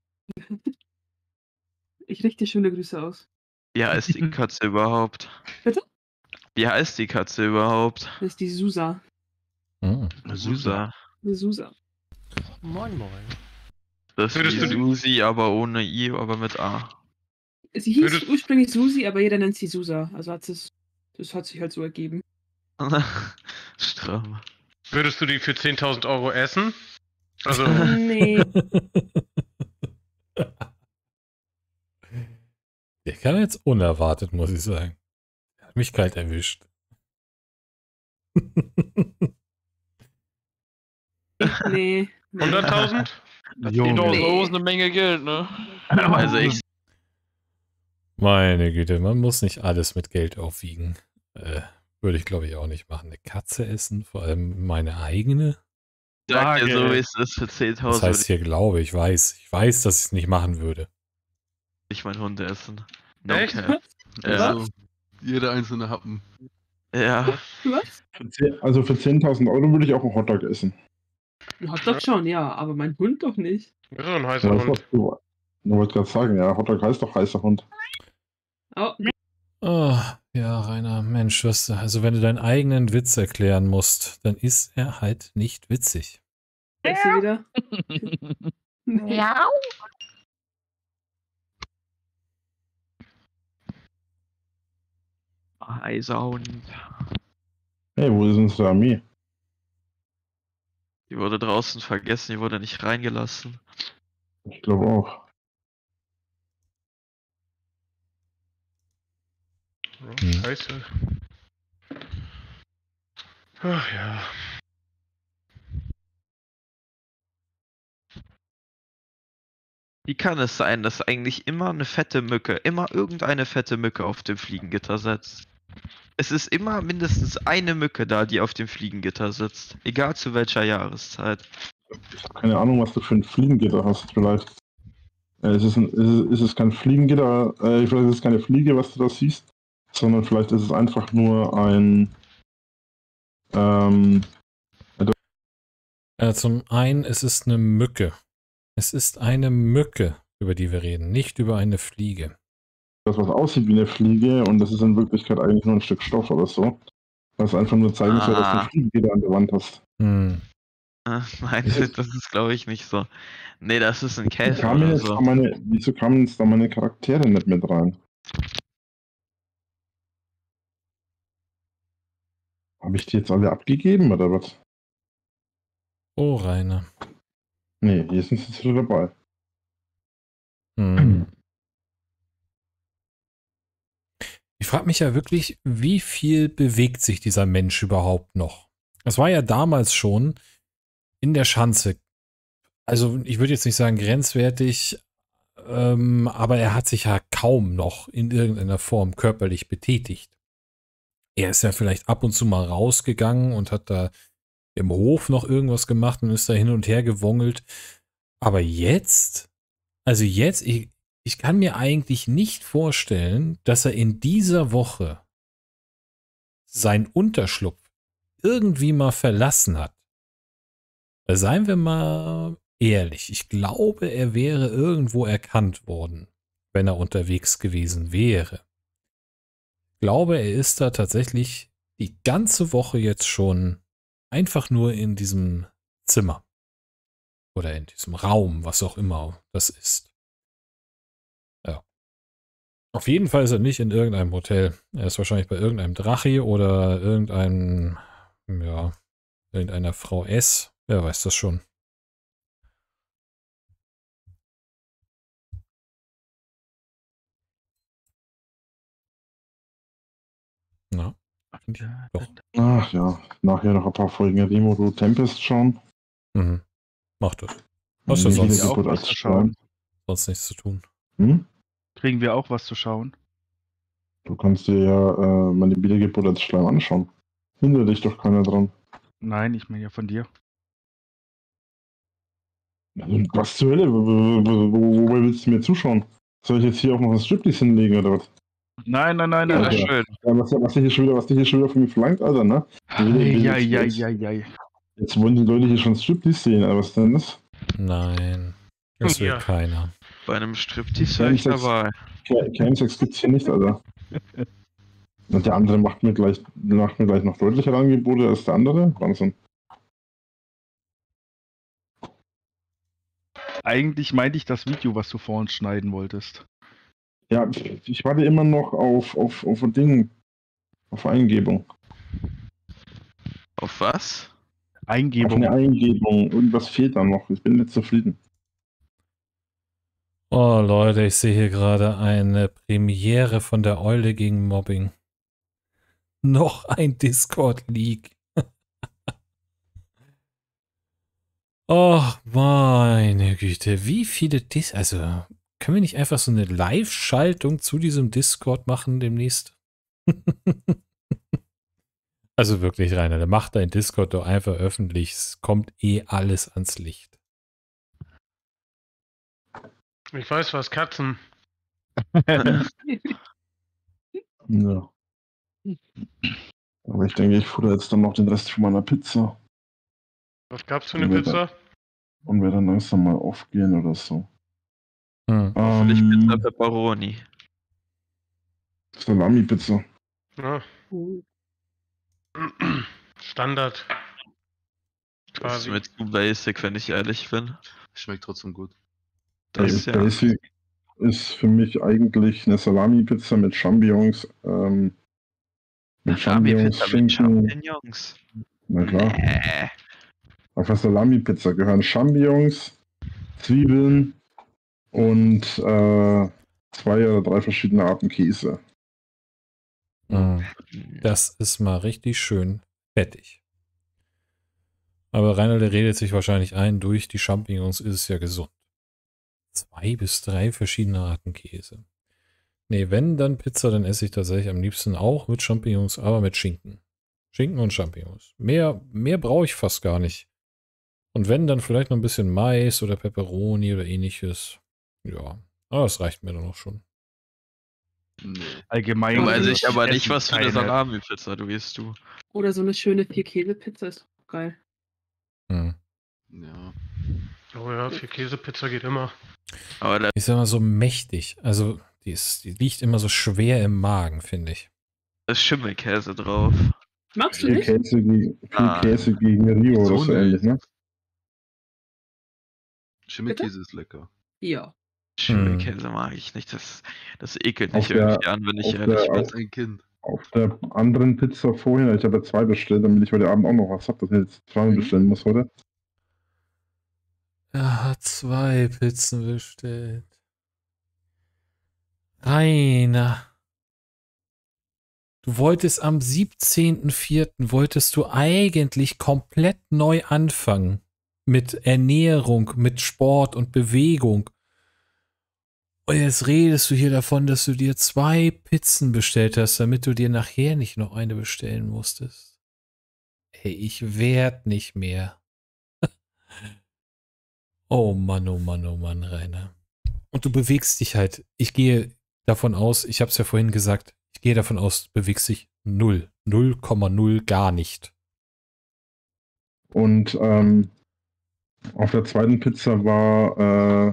Ich richte schöne Grüße aus. Wie heißt die Katze überhaupt? Bitte? Wie heißt die Katze überhaupt? Das ist die Susa. Hm. Susa. Die Susa. Moin moin. Das ist Würdest wie du- Susi, aber ohne I, aber mit A. Sie hieß Würdest- ursprünglich Susi, aber jeder nennt sie Susa. Also hat es, das hat sich halt so ergeben. Stramm. Würdest du die für zehntausend Euro essen? Also, Nee. Der kam jetzt unerwartet, muss ich sagen. Er hat mich kalt erwischt. nee. nee. hunderttausend? Junge. zehntausend Euro ist eine Menge Geld, ne? Also ich, Meine Güte, man muss nicht alles mit Geld aufwiegen. Äh, würde ich, glaube ich, auch nicht machen. Eine Katze essen, vor allem meine eigene. sag dir so, Frage. wie es ist für Das zehntausend heißt würde hier, glaube ich, weiß. Ich weiß, dass ich es nicht machen würde. ich meinen Hund essen. No Echt? cap. Ja. Also, jeder einzelne Happen. Ja. Was? Für zehn, also für zehntausend Euro würde ich auch einen Hotdog essen. Ein Hotdog schon, ja, aber mein Hund doch nicht. Das ist so ein heißer Ja, das Hund. was du, du wolltest gerade sagen, ja, Hotdog heißt doch heißer Hund. Oh, Oh, ja, Rainer, Mensch, was, also wenn du deinen eigenen Witz erklären musst, dann ist er halt nicht witzig. da ist sie wieder. Ja. Heißer Hund. Hey, wo ist unsere Armee? Die wurde draußen vergessen, die wurde nicht reingelassen. Ich glaube auch. Hm. Scheiße. Ach ja. Wie kann es sein, dass eigentlich immer eine fette Mücke, immer irgendeine fette Mücke auf dem Fliegengitter sitzt? Es ist immer mindestens eine Mücke da, die auf dem Fliegengitter sitzt. Egal zu welcher Jahreszeit. Ich habe keine Ahnung, was du für ein Fliegengitter hast, vielleicht. Äh, ist, es ein, ist, es, ist es kein Fliegengitter, äh, vielleicht ist es keine Fliege, was du da siehst, sondern vielleicht ist es einfach nur ein. Ähm, äh, zum einen, es ist eine Mücke. Es ist eine Mücke, über die wir reden, nicht über eine Fliege. Das, was aussieht wie eine Fliege und das ist in Wirklichkeit eigentlich nur ein Stück Stoff oder so. Das einfach nur zeigen soll, dass du eine Fliegengitter an der Wand hast. Hm. Ah, nein, das ist glaube ich nicht so. Nee, das ist ein Käfer Kamen oder jetzt so. da meine, wieso kamen jetzt da meine Charaktere nicht mit rein? Habe ich die jetzt alle abgegeben oder was? Oh, Rainer. Nee, hier sind sie wieder dabei. Hm. Ich frage mich ja wirklich, wie viel bewegt sich dieser Mensch überhaupt noch? Es war ja damals schon in der Schanze. Also ich würde jetzt nicht sagen grenzwertig, ähm, aber er hat sich ja kaum noch in irgendeiner Form körperlich betätigt. Er ist ja vielleicht ab und zu mal rausgegangen und hat da im Hof noch irgendwas gemacht und ist da hin und her gewongelt. Aber jetzt, also jetzt, ich, ich kann mir eigentlich nicht vorstellen, dass er in dieser Woche seinen Unterschlupf irgendwie mal verlassen hat. Seien wir mal ehrlich, ich glaube, er wäre irgendwo erkannt worden, wenn er unterwegs gewesen wäre. Ich glaube, er ist da tatsächlich die ganze Woche jetzt schon einfach nur in diesem Zimmer. Oder in diesem Raum, was auch immer das ist. Ja. Auf jeden Fall ist er nicht in irgendeinem Hotel. Er ist wahrscheinlich bei irgendeinem Drache oder irgendeinem, ja, irgendeiner Frau S. Wer weiß das schon. Na, doch. Ach ja, nachher noch ein paar Folgen Rimuru Tempest schauen. Mhm. Mach das. Was ist sonst auch was zu schauen? Sonst nichts zu tun. Hm? Kriegen wir auch was zu schauen? Du kannst dir ja äh, meine Wiedergeburt als Schleim anschauen. Hindert dich doch keiner dran. Nein, ich meine ja von dir. Was zur Hölle? Wo, wo, wo, wobei willst du mir zuschauen? Soll ich jetzt hier auch noch ein Striptease hinlegen oder was? Nein, nein, nein, nein. Alter, Schön. Ja, was, was, dich hier schon wieder, was dich hier schon wieder von mir verlangt, Alter, ne? Ja, ja, ja, ja. Jetzt wollen die Leute hier schon Striptease sehen, aber was ist denn das? Nein, das will Ja. keiner. Bei einem Striptease wäre ich dabei. Chemsex gibt's hier nicht, Alter. Und der andere macht mir gleich, macht mir gleich noch deutlichere Angebote als der andere. Wahnsinn. Eigentlich meinte ich das Video, was du vorhin schneiden wolltest. Ja, ich warte immer noch auf, auf, auf ein Ding. Auf Eingebung. Auf was? Eingebung. Auf eine Eingebung. Irgendwas fehlt da noch. Ich bin nicht zufrieden. Oh Leute, ich sehe hier gerade eine Premiere von der Eule gegen Mobbing. Noch ein Discord-Leak. Oh, meine Güte, wie viele Dis... Also, können wir nicht einfach so eine Live-Schaltung zu diesem Discord machen demnächst? Also wirklich, Rainer, der macht dein Discord doch einfach öffentlich. Es kommt eh alles ans Licht. Ich weiß was, Katzen. Ja. Aber ich denke, ich futter jetzt dann noch den Rest von meiner Pizza. Was gab's für eine Und werde Pizza? dann- Und werde dann langsam mal aufgehen oder so. Hm. Hoffentlich Ähm, Pizza Pepperoni. Salami-Pizza. Ja. Standard. Das ist Quasi. mir zu basic, wenn ich ehrlich bin. Schmeckt trotzdem gut. Das Das ja. Basic ist für mich eigentlich eine Salami-Pizza mit Champignons. Ähm, mit Champignons, Salami-Pizza mit Schinken. Champignons. Na klar. Äh. Auf der Salami-Pizza gehören Champignons, Zwiebeln und äh, zwei oder drei verschiedene Arten Käse. Hm. Das ist mal richtig schön fettig. Aber Rainer, der redet sich wahrscheinlich ein, durch die Champignons ist es ja gesund. zwei bis drei verschiedene Arten Käse. Nee, wenn dann Pizza, dann esse ich tatsächlich am liebsten auch mit Champignons, aber mit Schinken. Schinken und Champignons. Mehr, mehr brauche ich fast gar nicht. Und wenn, dann vielleicht noch ein bisschen Mais oder Pepperoni oder ähnliches. Ja, aber das reicht mir dann auch schon. Nee. Allgemein. Da weiß ich aber nicht, was für eine Salami-Pizza du isst, du. Oder so eine schöne Vier-Käse-Pizza ist auch geil. Hm. Ja. Oh ja, Vier-Käse-Pizza geht immer. Aber die ist immer so mächtig. Also, die, ist, die liegt immer so schwer im Magen, finde ich. Da ist Schimmelkäse drauf. Magst du Viel nicht? Käse, gegen, viel Ah. Käse gegen Rio oder So so ähnlich, ne? Schimmelkäse ist lecker. Ja. Schimmelkäse mag ich nicht. Das, das ekelt Auf mich der- irgendwie an, wenn ich auf ehrlich der- bin. auf- Ein Kind. Auf der anderen Pizza vorhin, ich habe ja zwei bestellt, damit ich heute Abend auch noch was habe, dass ich jetzt zwei bestellen muss heute. Er hat zwei Pizzen bestellt. Rainer. Du wolltest am siebzehnten vierten wolltest du eigentlich komplett neu anfangen. Mit Ernährung, mit Sport und Bewegung. Und jetzt redest du hier davon, dass du dir zwei Pizzen bestellt hast, damit du dir nachher nicht noch eine bestellen musstest. Ey, ich werd nicht mehr. Oh Mann, oh Mann, oh Mann, Rainer. Und du bewegst dich halt. Ich gehe davon aus, ich habe es ja vorhin gesagt, ich gehe davon aus, du bewegst dich null. null Komma null gar nicht. Und ähm, auf der zweiten Pizza war äh,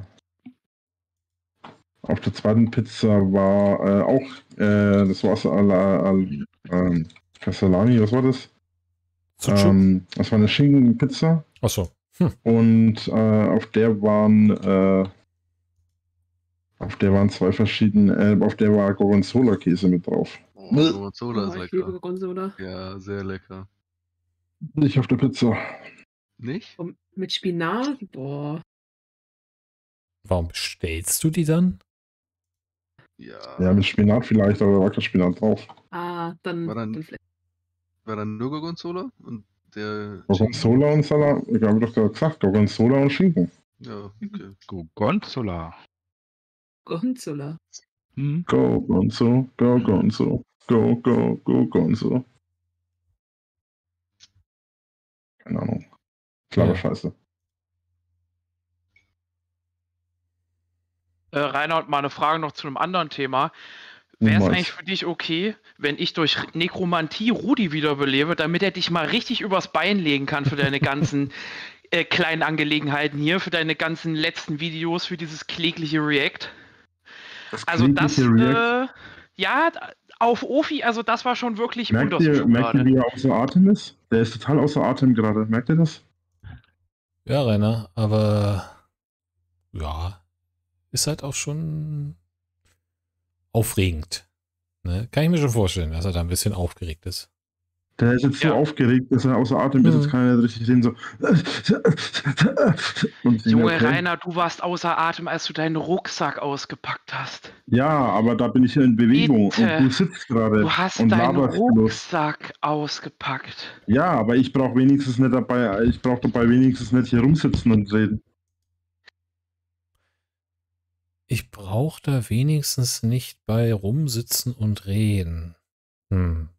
auf der zweiten Pizza war äh, auch äh, das war so ala, ala, ähm, Salami, was war das? Ähm, das war eine Schinkenpizza. Achso. Hm. Und äh, auf der waren äh, auf der waren zwei verschiedene, äh, auf der war Gorgonzola-Käse mit drauf. Oh, Gorgonzola Oh, ist ich liebe lecker. Gorgonzola. Ja, sehr lecker. Nicht auf der Pizza. Nicht? Und mit Spinat? Boah. Warum bestellst du die dann? Ja. Ja, mit Spinat vielleicht, aber da war kein Spinat drauf. Ah, dann, War dann- dann vielleicht. War dann nur Gorgonzola? Und der Gorgonzola und Salat, ich habe doch gerade gesagt, Gorgonzola und Schinken. Ja, okay. Gorgonzola. Gorgonzola. Hm? Gorgonzo, Gorgonzo, go, go, Gorgonzo. Keine Ahnung. Klare Ja. Scheiße. Äh, Reinhard, mal eine Frage noch zu einem anderen Thema. Wäre es Nice. eigentlich für dich okay, wenn ich durch Nekromantie Rudi wiederbelebe, damit er dich mal richtig übers Bein legen kann für deine ganzen äh, kleinen Angelegenheiten hier, für deine ganzen letzten Videos, für dieses klägliche React? Also das, klägliche React? äh, ja, auf Ofi, also das war schon wirklich Merkt ihr, Unterschied merkt ihr, gerade. wie er außer Atem ist? Der ist total außer Atem gerade. Merkt ihr das? Ja, Rainer, aber ja, ist halt auch schon aufregend. Ne? Kann ich mir schon vorstellen, dass er da ein bisschen aufgeregt ist. Der ist jetzt so Ja. aufgeregt, dass er außer Atem ist. Mhm. Jetzt kann er nicht richtig reden. So. Und ich Junge denke, okay. Rainer, du warst außer Atem, als du deinen Rucksack ausgepackt hast. Ja, aber da bin ich ja in Bewegung. Bitte. Und du sitzt gerade. Du hast und deinen laberst bloß. Rucksack ausgepackt. Ja, aber ich brauche wenigstens nicht dabei, ich brauche dabei wenigstens nicht hier rumsitzen und reden. Ich brauche da wenigstens nicht bei rumsitzen und reden. Hm.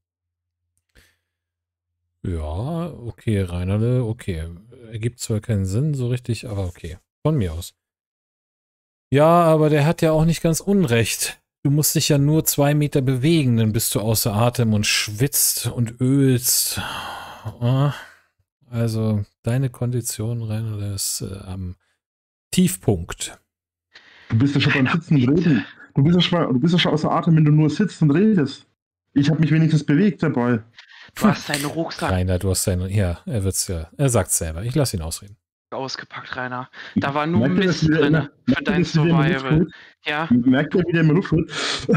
Ja, okay, Reinerle, okay. Ergibt zwar keinen Sinn so richtig, aber okay. Von mir aus. Ja, aber der hat ja auch nicht ganz Unrecht. Du musst dich ja nur zwei Meter bewegen, dann bist du außer Atem und schwitzt und ölst. Ah, Also, deine Kondition, Reinerle, ist äh, am Tiefpunkt. Du bist ja schon beim Sitzen und Reden. Du bist ja schon, du bist ja schon außer Atem, wenn du nur sitzt und redest. Ich habe mich wenigstens bewegt dabei. Du hast deinen Rucksack Rainer, du hast deinen. Ja, er wird's ja. Er sagt's selber. Ich lasse ihn ausreden. ausgepackt, Rainer. Da war nur Merkt ihr, Mist dass wieder drin immer- für merkt ihr, dein dass wieder immer Luft Survival. holt? Ja, Merkt ihr, wie der immer Luft holt?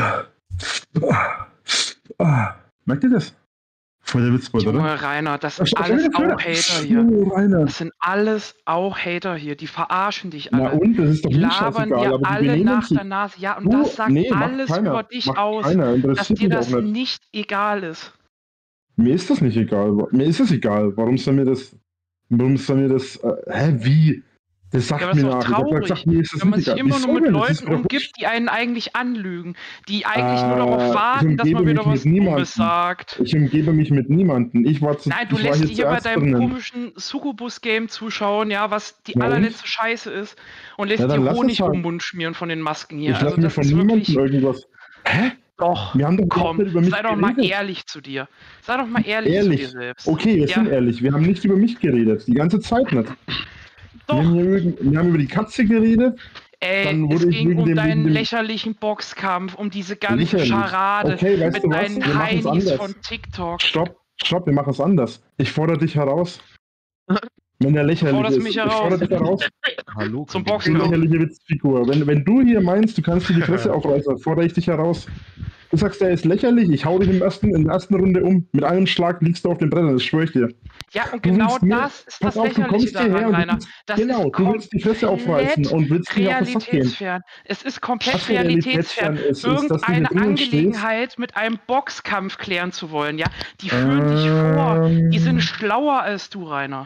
Ah, merkt ihr das? Voll der Witzbold, oder? Junge Rainer, das Ach, sind schau, alles schau, schau. auch Hater hier. Junge Rainer. Das sind alles auch Hater hier. Die verarschen dich Na alle. und? Das ist doch Die nicht labern scheißegal, dir aber die alle benehmen nach sich. der Nase. Ja, und Du? das sagt Nee, macht alles keiner. über dich Macht aus, keiner. dass Interessiert dir mich das auch nicht. nicht egal ist. Mir ist das nicht egal. Mir ist das egal. Warum soll mir das. Warum soll mir das. Äh, hä, wie? Das sagt Ja, aber das mir ist doch nach. Ich hab traurig, gesagt, mir ist das wenn man nicht sich egal. immer nur Wieso mit denn? Das ist Leuten mir doch umgibt, die einen eigentlich anlügen, die eigentlich Äh, nur darauf warten, ich dass man umgebe wieder mich was mit niemandem. Dummes sagt. Ich umgebe mich mit niemandem. Ich war, zu, Nein, du ich war lässt hier dir hier bei zuerst deinem drinnen. komischen Succubus-Game zuschauen, ja, was die Na und? allerletzte Scheiße ist, und lässt Ja, dann dir lass es Honig halt. um den Mund schmieren von den Masken hier. Ich Also lasse mir das von ist niemandem wirklich. irgendwas. Hä? Doch, Wir haben doch überhaupt komm, nicht über mich sei doch mal geredet. ehrlich zu dir. Sei doch mal ehrlich, Ehrlich? zu dir selbst. Okay, wir ja. sind ehrlich. Wir haben nicht über mich geredet. Die ganze Zeit nicht. Doch. Wir haben, hier irgend, wir haben über die Katze geredet. Ey, Dann es wurde ich ging wegen um dem, deinen wegen dem lächerlichen Boxkampf, um diese ganze lächerlich. Scharade Okay, weißt mit du was? deinen Wir machen es Heinis anders. von TikTok. Stopp, stopp, wir machen es anders. Ich fordere dich heraus. Wenn der Du lächerlich forderst ist. mich Ich heraus. fordere dich heraus. Hallo, Zum Du Boxkampf. lächerliche Witzfigur. Wenn, wenn du hier meinst, du kannst dir die Fresse aufreißen, dann fordere ich dich heraus. Du sagst, der ist lächerlich, ich hau dich im ersten, in der ersten Runde um. Mit einem Schlag liegst du auf den Brettern, das schwöre ich dir. Ja, und Du genau willst mir- das ist pass das auf, du Lächerliche kommst hierher daran, und du Rainer. willst- Das genau, ist du willst die Fresse aufreißen und willst nicht auf den Sack gehen. realitätsfern. Es ist komplett Was für realitätsfern, realitätsfern ist, ist, dass du irgendeine hier drinnen stehst. Angelegenheit mit einem Boxkampf klären zu wollen, ja? Die führen dich vor. Die sind Ähm. schlauer als du, Rainer.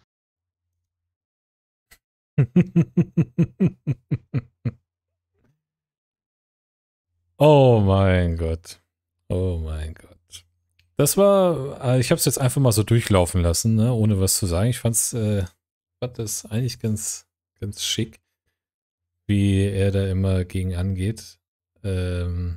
Oh mein Gott. Oh mein Gott. Das war, äh, ich habe es jetzt einfach mal so durchlaufen lassen, ne, ohne was zu sagen. Ich fand's, äh, fand das eigentlich ganz, ganz schick, wie er da immer gegen angeht. Ähm,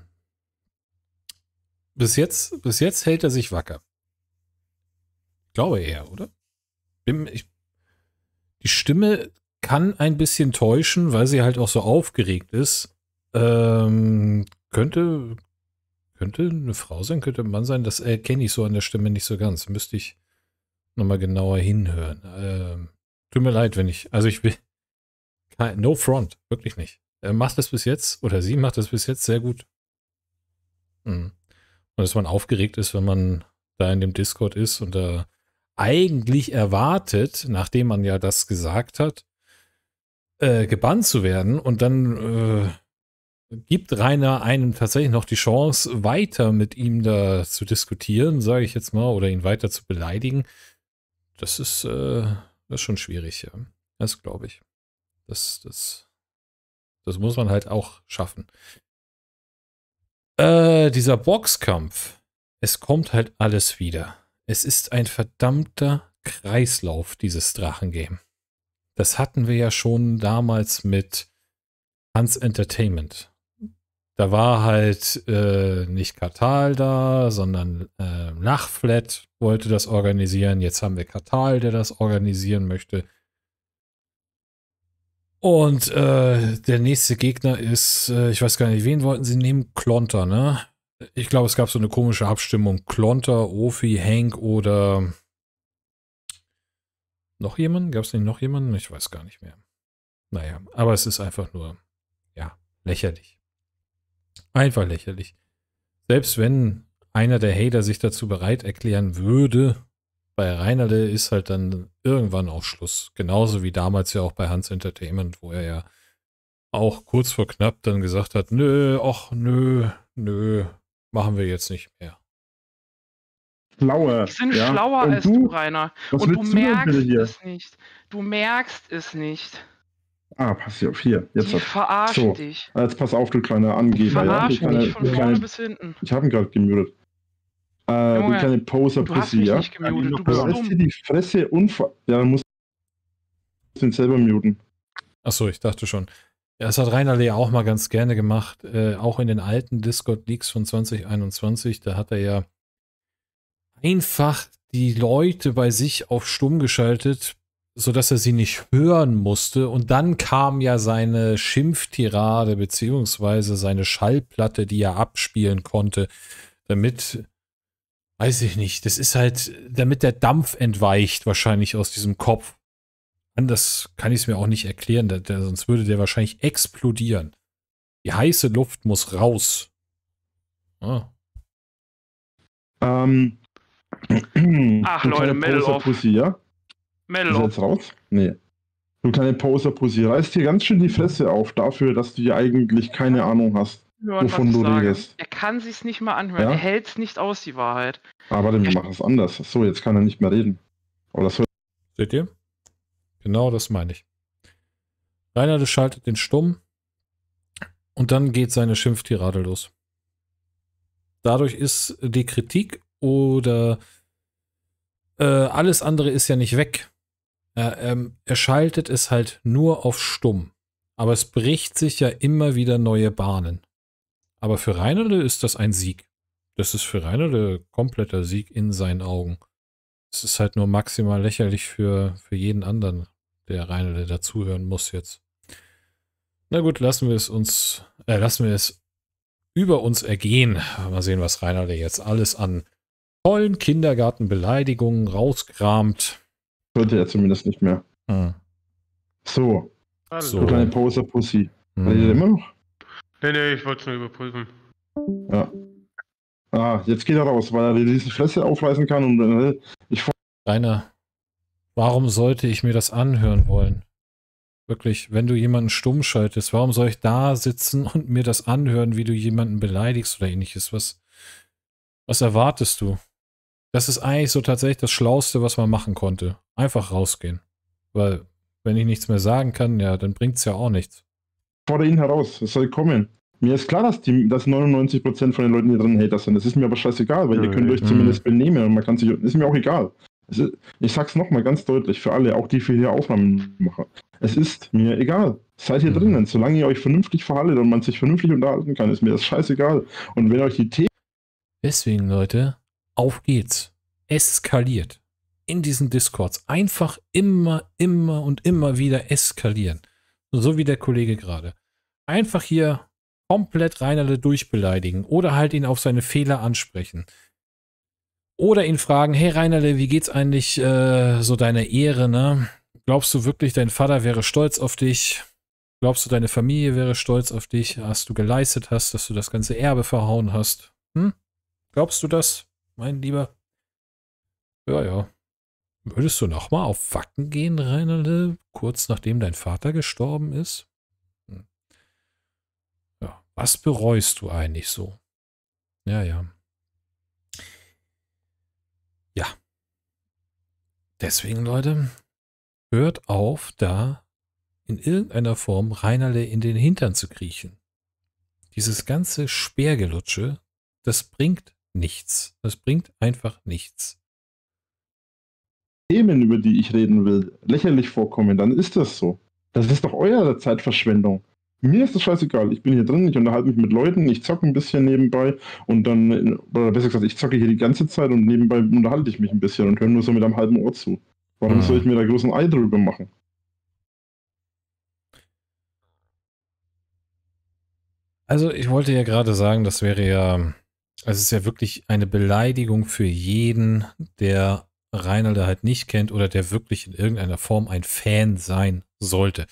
bis jetzt, bis jetzt hält er sich wacker. Ich glaube eher, oder? Bin, ich, die Stimme kann ein bisschen täuschen, weil sie halt auch so aufgeregt ist. Ähm, könnte, könnte eine Frau sein, könnte ein Mann sein. Das erkenne ich so an der Stimme nicht so ganz. Müsste ich nochmal genauer hinhören. Ähm, tut mir leid, wenn ich, also ich will, kein, no front, wirklich nicht. Er macht das bis jetzt, oder sie macht das bis jetzt sehr gut. Mhm. Und dass man aufgeregt ist, wenn man da in dem Discord ist und da eigentlich erwartet, nachdem man ja das gesagt hat, äh, gebannt zu werden, und dann äh, gibt Rainer einem tatsächlich noch die Chance, weiter mit ihm da zu diskutieren, sage ich jetzt mal, oder ihn weiter zu beleidigen. Das ist, äh, das ist schon schwierig, ja. Das glaube ich. Das, das, das muss man halt auch schaffen. Äh, dieser Boxkampf, es kommt halt alles wieder. Es ist ein verdammter Kreislauf, dieses Drachengame. Das hatten wir ja schon damals mit Hans Entertainment. Da war halt äh, nicht Katal da, sondern äh, Lachflat wollte das organisieren. Jetzt haben wir Katal, der das organisieren möchte. Und äh, der nächste Gegner ist, äh, ich weiß gar nicht, wen wollten sie nehmen? Klonter, ne? Ich glaube, es gab so eine komische Abstimmung. Klonter, Ofi, Hank oder noch jemanden? Gab es nicht noch jemanden? Ich weiß gar nicht mehr. Naja, aber es ist einfach nur, ja, lächerlich. Einfach lächerlich. Selbst wenn einer der Hater sich dazu bereit erklären würde, bei Reinerle ist halt dann irgendwann auch Schluss. Genauso wie damals ja auch bei Hans Entertainment, wo er ja auch kurz vor knapp dann gesagt hat, nö, ach, nö, nö, machen wir jetzt nicht mehr. Schlauer. Die sind ja? schlauer Und als du, Rainer. was Und du willst du denn merkst bitte hier? es nicht. Du merkst es nicht. Ah, pass hier auf, hier. Jetzt Die hat- verarschen so. dich. Jetzt pass auf, du kleiner Angeber. Ja? Du Verarschen kleine, dich von du vorne kleine, bis hinten. ich habe ihn gerade gemutet. Äh, du Junge, kleine du hast Poser-Pussy, mich ja? nicht gemutet, du bist Du reißt dumm. dir die Fresse unver... Ja, dann musst du ihn selber muten. Achso, ich dachte schon. Ja, das hat Reinerle ja auch mal ganz gerne gemacht. Äh, auch in den alten Discord-Leaks von zwanzig einundzwanzig. Da hat er ja einfach die Leute bei sich auf stumm geschaltet, sodass er sie nicht hören musste. Und dann kam ja seine Schimpftirade beziehungsweise seine Schallplatte, die er abspielen konnte, damit, weiß ich nicht, das ist halt, damit der Dampf entweicht wahrscheinlich aus diesem Kopf. Anders kann ich es mir auch nicht erklären, der, der, sonst würde der wahrscheinlich explodieren. Die heiße Luft muss raus. Ah. Ähm. Ach, du Leute, kleine Metal off. Poser-Pussy, ja? Metal Ist er off. jetzt raus? Nee. Du kleine Poser-Pussy, reißt dir ganz schön die Fresse auf dafür, dass du ja eigentlich keine Ahnung hast, Hören, was wovon ich du sage. redest. Er kann sich's nicht mal anhören. Ja? Er hält's nicht aus, die Wahrheit. Aber dann mach es anders. So, jetzt kann er nicht mehr reden. Aber das soll Seht ihr? Genau das meine ich. Reinaldo schaltet den stumm und dann geht seine Schimpftirade los. Dadurch ist die Kritik oder äh, alles andere ist ja nicht weg. Er, ähm, er schaltet es halt nur auf stumm. Aber es bricht sich ja immer wieder neue Bahnen. Aber für Reinaldo ist das ein Sieg. Das ist für Reinaldo kompletter Sieg in seinen Augen. Es ist halt nur maximal lächerlich für, für jeden anderen, der Reinaldo dazuhören muss jetzt. Na gut, lassen wir es uns, äh, lassen wir es über uns ergehen. Mal sehen, was Reinaldo jetzt alles an tollen Kindergartenbeleidigungen rauskramt. Sollte er zumindest nicht mehr. Hm. So. So. Du kleine Poser Pussy. Hm. Redet ihr immer noch? Nee, nee, ich wollte es nur überprüfen. Ja. Ah, jetzt geht er raus, weil er diese Fresse aufreißen kann und äh, ich. Rainer, warum sollte ich mir das anhören wollen? Wirklich, wenn du jemanden stumm schaltest, warum soll ich da sitzen und mir das anhören, wie du jemanden beleidigst oder ähnliches? Was, was erwartest du? Das ist eigentlich so tatsächlich das Schlauste, was man machen konnte. Einfach rausgehen. Weil, wenn ich nichts mehr sagen kann, ja, dann bringt's ja auch nichts. Fordere ihn heraus, es soll kommen. Mir ist klar, dass, die, dass neunundneunzig Prozent von den Leuten hier drin Hater sind. Das ist mir aber scheißegal, weil ihr könnt euch zumindest benehmen und man kann sich, ist mir auch egal. Es ist, ich sag's nochmal ganz deutlich für alle, auch die für hier Aufnahmen machen. Es ist mir egal. Seid hier drinnen. Solange ihr euch vernünftig verhaltet und man sich vernünftig unterhalten kann, ist mir das scheißegal. Und wenn euch die Themen... Deswegen, Leute, auf geht's. Eskaliert. In diesen Discords. Einfach immer, immer und immer wieder eskalieren. So wie der Kollege gerade. Einfach hier komplett Reinaldo durchbeleidigen oder halt ihn auf seine Fehler ansprechen. Oder ihn fragen, hey Reinaldo, wie geht's eigentlich äh, so deiner Ehre, ne? Glaubst du wirklich, dein Vater wäre stolz auf dich? Glaubst du, deine Familie wäre stolz auf dich, was du geleistet hast, dass du das ganze Erbe verhauen hast? Hm? Glaubst du das, mein Lieber? Ja, ja. Würdest du nochmal auf Wacken gehen, Reinaldo, kurz nachdem dein Vater gestorben ist? Hm. Ja, was bereust du eigentlich so? Ja, ja. Ja. Deswegen, Leute, hört auf, da in irgendeiner Form Reinaldo in den Hintern zu kriechen. Dieses ganze Speergelutsche, das bringt nichts. Das bringt einfach nichts. Themen, über die ich reden will, lächerlich vorkommen, dann ist das so. Das ist doch eure Zeitverschwendung. Mir ist das scheißegal. Ich bin hier drin, ich unterhalte mich mit Leuten, ich zocke ein bisschen nebenbei und dann, oder besser gesagt, ich zocke hier die ganze Zeit und nebenbei unterhalte ich mich ein bisschen und höre nur so mit einem halben Ohr zu. Warum hm. soll ich mir da großen Ei drüber machen? Also ich wollte ja gerade sagen, das wäre ja, also es ist ja wirklich eine Beleidigung für jeden, der Reinaldo halt nicht kennt oder der wirklich in irgendeiner Form ein Fan sein sollte.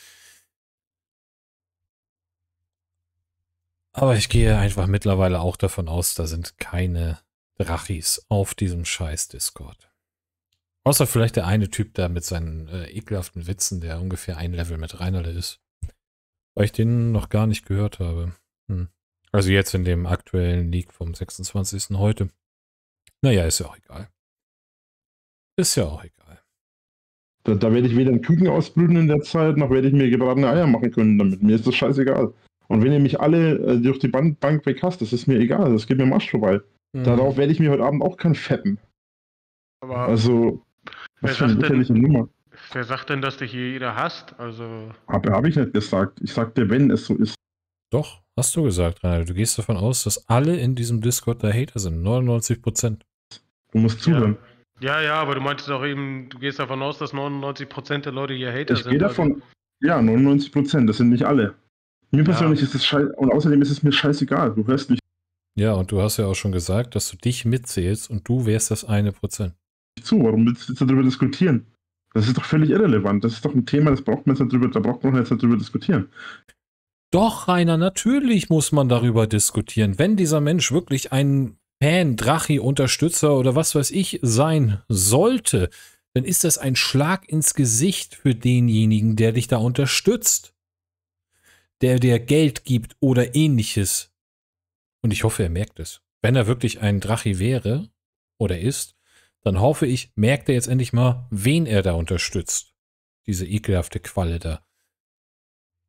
Aber ich gehe einfach mittlerweile auch davon aus, da sind keine Drachis auf diesem scheiß Discord. Außer vielleicht der eine Typ da mit seinen äh, ekelhaften Witzen, der ungefähr ein Level mit Reinaldo ist. Weil ich den noch gar nicht gehört habe. Hm. Also jetzt in dem aktuellen Leak vom sechsundzwanzigsten heute. Naja, ist ja auch egal. Ist ja auch egal. Da, da werde ich weder einen Küken ausbluten in der Zeit, noch werde ich mir gebratene Eier machen können damit. Mir ist das scheißegal. Und wenn ihr mich alle äh, durch die Bank, Bank weg hasst, das ist mir egal. Das geht mir am Arsch vorbei. Mhm. Darauf werde ich mir heute Abend auch keinen fetten. Aber also, was für eine lächerliche Nummer. Wer sagt denn, dass dich hier jeder hasst? Also. Habe hab ich nicht gesagt. Ich sagte, wenn es so ist. Doch, hast du gesagt, Rainer. Du gehst davon aus, dass alle in diesem Discord der Hater sind. neunundneunzig Prozent. Du musst zuhören. Ja. Ja, ja, aber du meintest auch eben, du gehst davon aus, dass neunundneunzig Prozent der Leute hier Hater ich sind. Ich gehe davon, also. Ja, neunundneunzig Prozent, das sind nicht alle. Mir persönlich ja. ist es scheiße, und außerdem ist es mir scheißegal, du hörst mich. Ja, und du hast ja auch schon gesagt, dass du dich mitzählst und du wärst das eine Prozent. Zu, warum willst du jetzt darüber diskutieren? Das ist doch völlig irrelevant, das ist doch ein Thema, das braucht man jetzt nicht drüber, da braucht man jetzt nicht drüber diskutieren. Doch, Rainer, natürlich muss man darüber diskutieren. Wenn dieser Mensch wirklich ein Fan, Drachi, Unterstützer oder was weiß ich sein sollte, dann ist das ein Schlag ins Gesicht für denjenigen, der dich da unterstützt. Der dir Geld gibt oder ähnliches. Und ich hoffe, er merkt es. Wenn er wirklich ein Drachi wäre oder ist, dann hoffe ich, merkt er jetzt endlich mal, wen er da unterstützt. Diese ekelhafte Qualle da.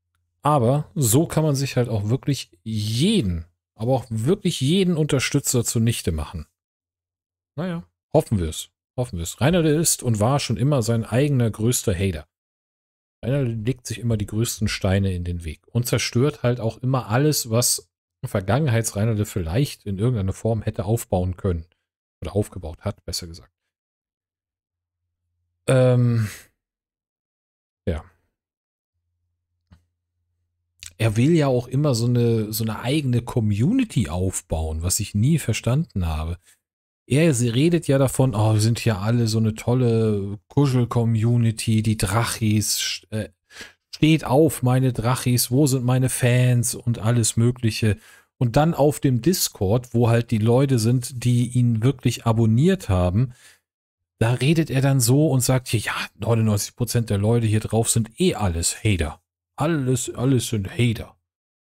Aber so kann man sich halt auch wirklich jeden, aber auch wirklich jeden Unterstützer zunichte machen. Naja, hoffen wir es. Hoffen wir es. Rainer ist und war schon immer sein eigener größter Hater. Rainer legt sich immer die größten Steine in den Weg und zerstört halt auch immer alles, was Vergangenheits-Rainer vielleicht in irgendeiner Form hätte aufbauen können. Oder aufgebaut hat, besser gesagt. Ähm, ja. Er will ja auch immer so eine, so eine eigene Community aufbauen, was ich nie verstanden habe. Er sie redet ja davon, oh, wir sind hier alle so eine tolle Kuschel-Community, die Drachis, äh, steht auf, meine Drachis, wo sind meine Fans und alles Mögliche. Und dann auf dem Discord, wo halt die Leute sind, die ihn wirklich abonniert haben, da redet er dann so und sagt hier, ja, neunundneunzig Prozent der Leute hier drauf sind eh alles Hater. Alles, alles sind Hater.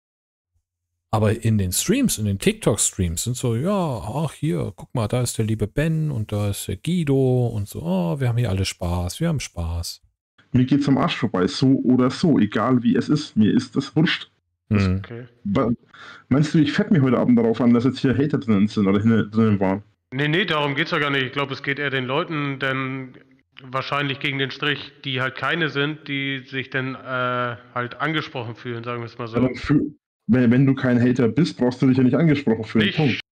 Aber in den Streams, in den TikTok-Streams sind so, ja, ach hier, guck mal, da ist der liebe Ben und da ist der Guido und so, oh, wir haben hier alle Spaß, wir haben Spaß. Mir geht's am Arsch vorbei, so oder so, egal wie es ist, mir ist das wurscht. Hm. Okay. Meinst du, ich fett mir heute Abend darauf an, dass jetzt hier Hater drin sind oder hier drinnen waren? Nee, nee, darum geht's ja gar nicht. Ich glaube, es geht eher den Leuten, denn wahrscheinlich gegen den Strich, die halt keine sind, die sich dann äh, halt angesprochen fühlen, sagen wir es mal so. Ja, dann fühl- wenn, wenn du kein Hater bist, brauchst du dich ja nicht angesprochen fühlen. Ich- Punkt.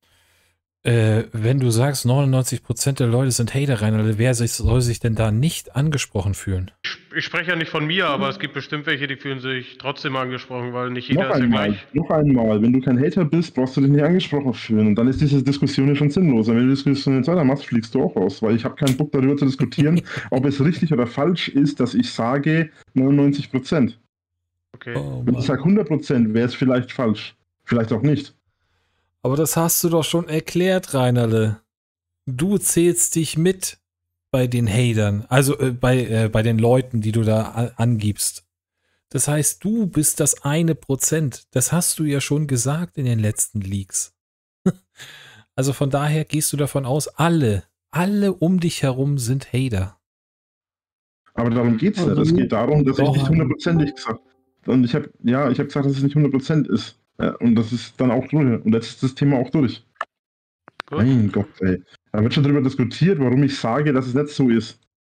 Äh, wenn du sagst, neunundneunzig Prozent der Leute sind Hater, Rainer, wer sich, soll sich denn da nicht angesprochen fühlen? Ich spreche ja nicht von mir, aber es gibt bestimmt welche, die fühlen sich trotzdem angesprochen, weil nicht jeder Noch ist ja einmal, gleich. noch einmal, wenn du kein Hater bist, brauchst du dich nicht angesprochen fühlen. Und dann ist diese Diskussion ja schon sinnlos. Und wenn du die Diskussion jetzt weiter machst, fliegst du auch raus. Weil ich habe keinen Bock darüber zu diskutieren, ob es richtig oder falsch ist, dass ich sage neunundneunzig Prozent. Okay. Oh, Wenn ich sage hundert Prozent, wäre es vielleicht falsch. Vielleicht auch nicht. Aber das hast du doch schon erklärt, Reinerle. Du zählst dich mit bei den Hatern, also äh, bei, äh, bei den Leuten, die du da a- angibst. Das heißt, du bist das eine Prozent. Das hast du ja schon gesagt in den letzten Leaks. Also von daher gehst du davon aus, alle, alle um dich herum sind Hater. Aber darum geht es nicht. Es geht darum, dass ich Doch. nicht hundertprozentig gesagt habe. Und ich habe, ja, ich habe gesagt, dass es nicht hundert Prozent ist. Ja, und das ist dann auch durch. Und jetzt ist das Thema auch durch. Gut. Mein Gott, ey. Da wird schon darüber diskutiert, warum ich sage, dass es nicht so ist.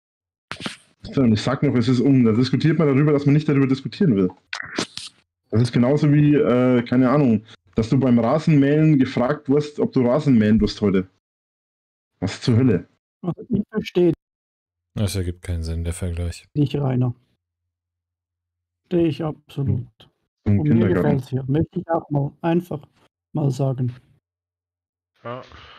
So, und ich sag noch, es ist um. Da diskutiert man darüber, dass man nicht darüber diskutieren will. Das ist genauso wie, äh, keine Ahnung, dass du beim Rasenmähen gefragt wirst, ob du Rasen mähen wirst heute. Was zur Hölle? Also ich verstehe Das ergibt keinen Sinn, der Vergleich. dich, Rainer. Verstehe ich absolut. Im Und mir Kindergarten. gefällt es hier. Möchte ich auch mal einfach mal sagen. Ja.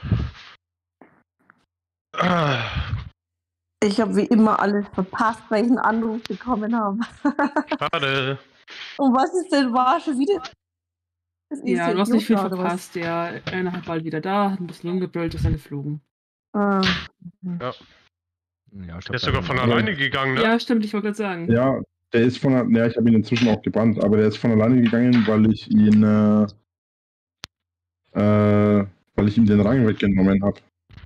Ah, Ich habe wie immer alles verpasst, weil ich einen Anruf bekommen habe. schade. Und was ist denn war schon wieder? Das ist Ja, du hast nicht viel Idiot, oder was? verpasst. Ja, einer hat bald wieder da, hat ein bisschen umgebrüllt, ist dann geflogen. Ah. Ja. Ja, Der ist sogar von alleine gegangen, ne? Ja, stimmt, ich wollte gerade sagen. Ja, der ist von, ja, ich habe ihn inzwischen auch gebannt, aber der ist von alleine gegangen, weil ich ihn, äh, äh, weil ich ihm den Rang weggenommen habe.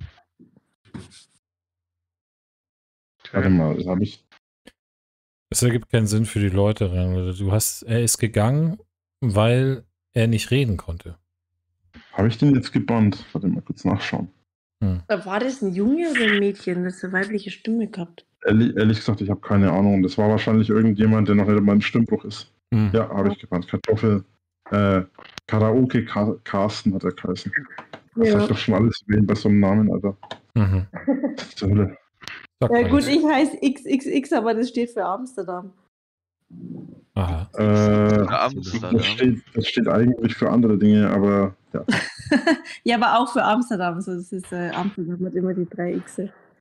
Warte mal, das habe ich. Das ergibt keinen Sinn für die Leute, Rainer. Du hast, er ist gegangen, weil er nicht reden konnte. Habe ich den jetzt gebannt? Warte mal kurz nachschauen. War das ein Junge oder ein Mädchen, das eine weibliche Stimme gehabt? Ehrlich, ehrlich gesagt, ich habe keine Ahnung. Das war wahrscheinlich irgendjemand, der noch nicht mein Stimmbruch ist. Hm. Ja, habe ich gebannt. Kartoffel, äh, Karaoke Ka- Carsten hat er geheißen. Das Ja. sagt doch schon alles wen bei so einem Namen, Alter. Mhm. Zur Hölle. Sag Ja mal gut, jetzt. ich heiße X X X, aber das steht für Amsterdam. Aha. Äh, Amsterdam. das, steht, das steht eigentlich für andere Dinge, aber ja. Ja, aber auch für Amsterdam. Also das ist äh, Amsterdam hat immer die drei X.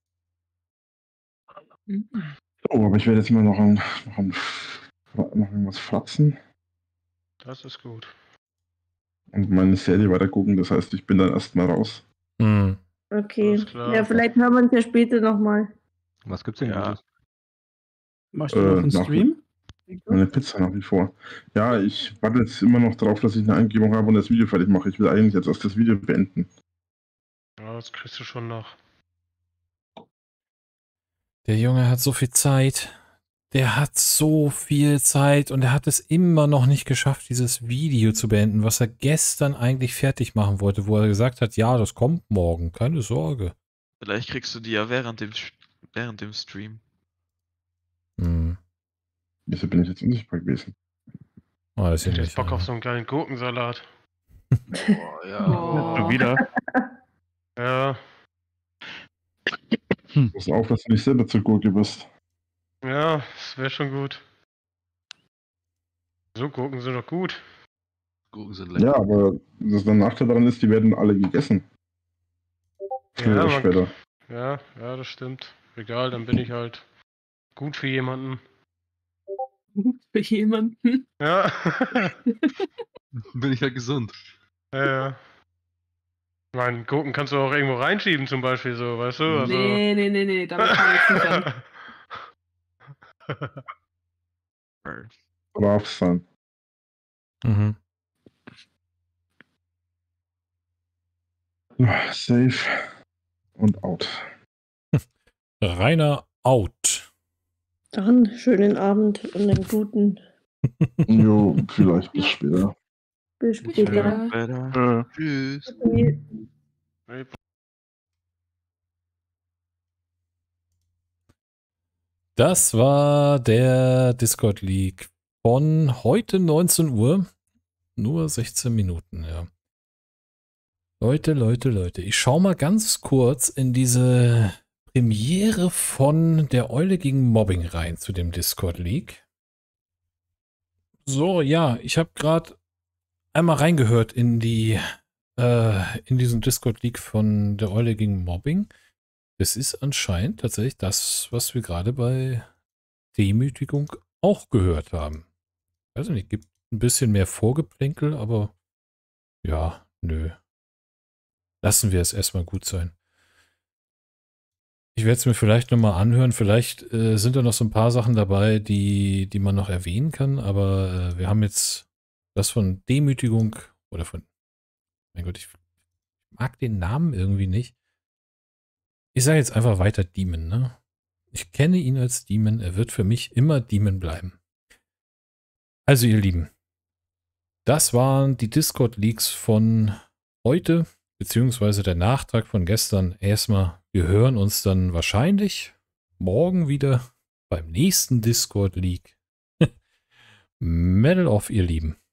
Oh, aber ich werde jetzt mal noch, ein, noch, ein, noch irgendwas fratzen Das ist gut. und meine Serie weiter gucken. Das heißt, ich bin dann erstmal raus. Hm. Okay. Alles klar. Ja, vielleicht hören wir uns ja später nochmal. Was gibt's denn Ja. Gutes? Machst du Äh, noch einen nach- Stream? Meine Pizza nach wie vor. Ja, ich warte jetzt immer noch darauf, dass ich eine Eingebung habe und das Video fertig mache. Ich will eigentlich jetzt erst das Video beenden. Ja, das kriegst du schon noch. Der Junge hat so viel Zeit. der hat so viel Zeit und er hat es immer noch nicht geschafft, dieses Video zu beenden, was er gestern eigentlich fertig machen wollte, wo er gesagt hat, ja, das kommt morgen, keine Sorge. Vielleicht kriegst du die ja während dem, während dem Stream. Hm. Wieso bin ich jetzt unsichtbar gewesen? Oh, das ich hab Bock auf so einen kleinen Gurkensalat. Boah, ja. Oh. Wieder. Ja. Hm. Pass auf, dass du nicht selber zur Gurke bist. Ja, das wäre schon gut. So, Gurken sind doch gut. Gurken sind lecker. Ja, aber das der Nachteil daran ist, die werden alle gegessen. Früher Ja, oder man, später. ja, ja, das stimmt. Egal, dann bin ich halt gut für jemanden. Für jemanden? Ja. Bin ich halt gesund. Ja, ja. Ich meine, Gurken kannst du auch irgendwo reinschieben zum Beispiel, so, weißt du? Also... Nee, nee, nee, nee, damit kann ich nicht an. Brav sein. Mhm. Safe und out. Rainer out. Dann schönen Abend und einen guten. Jo, vielleicht bis später. Bis später. Später. Tschüss. Das war der Discord League von heute neunzehn Uhr. Nur sechzehn Minuten, ja. Leute, Leute, Leute, ich schaue mal ganz kurz in diese Premiere von der Eule gegen Mobbing rein zu dem Discord League. So, ja, ich habe gerade einmal reingehört in die äh, in diesen Discord League von der Eule gegen Mobbing. Es ist anscheinend tatsächlich das, was wir gerade bei Demütigung auch gehört haben. Ich weiß nicht, gibt ein bisschen mehr Vorgeplänkel, aber ja, nö. Lassen wir es erstmal gut sein. Ich werde es mir vielleicht nochmal anhören. Vielleicht äh, sind da noch so ein paar Sachen dabei, die, die man noch erwähnen kann, aber äh, wir haben jetzt das von Demütigung oder von, mein Gott, ich mag den Namen irgendwie nicht. Ich sage jetzt einfach weiter Demon, ne? Ich kenne ihn als Demon, er wird für mich immer Demon bleiben. Also ihr Lieben, das waren die Discord-Leaks von heute, beziehungsweise der Nachtrag von gestern. Erstmal, wir hören uns dann wahrscheinlich morgen wieder beim nächsten Discord-Leak. Medal of, ihr Lieben.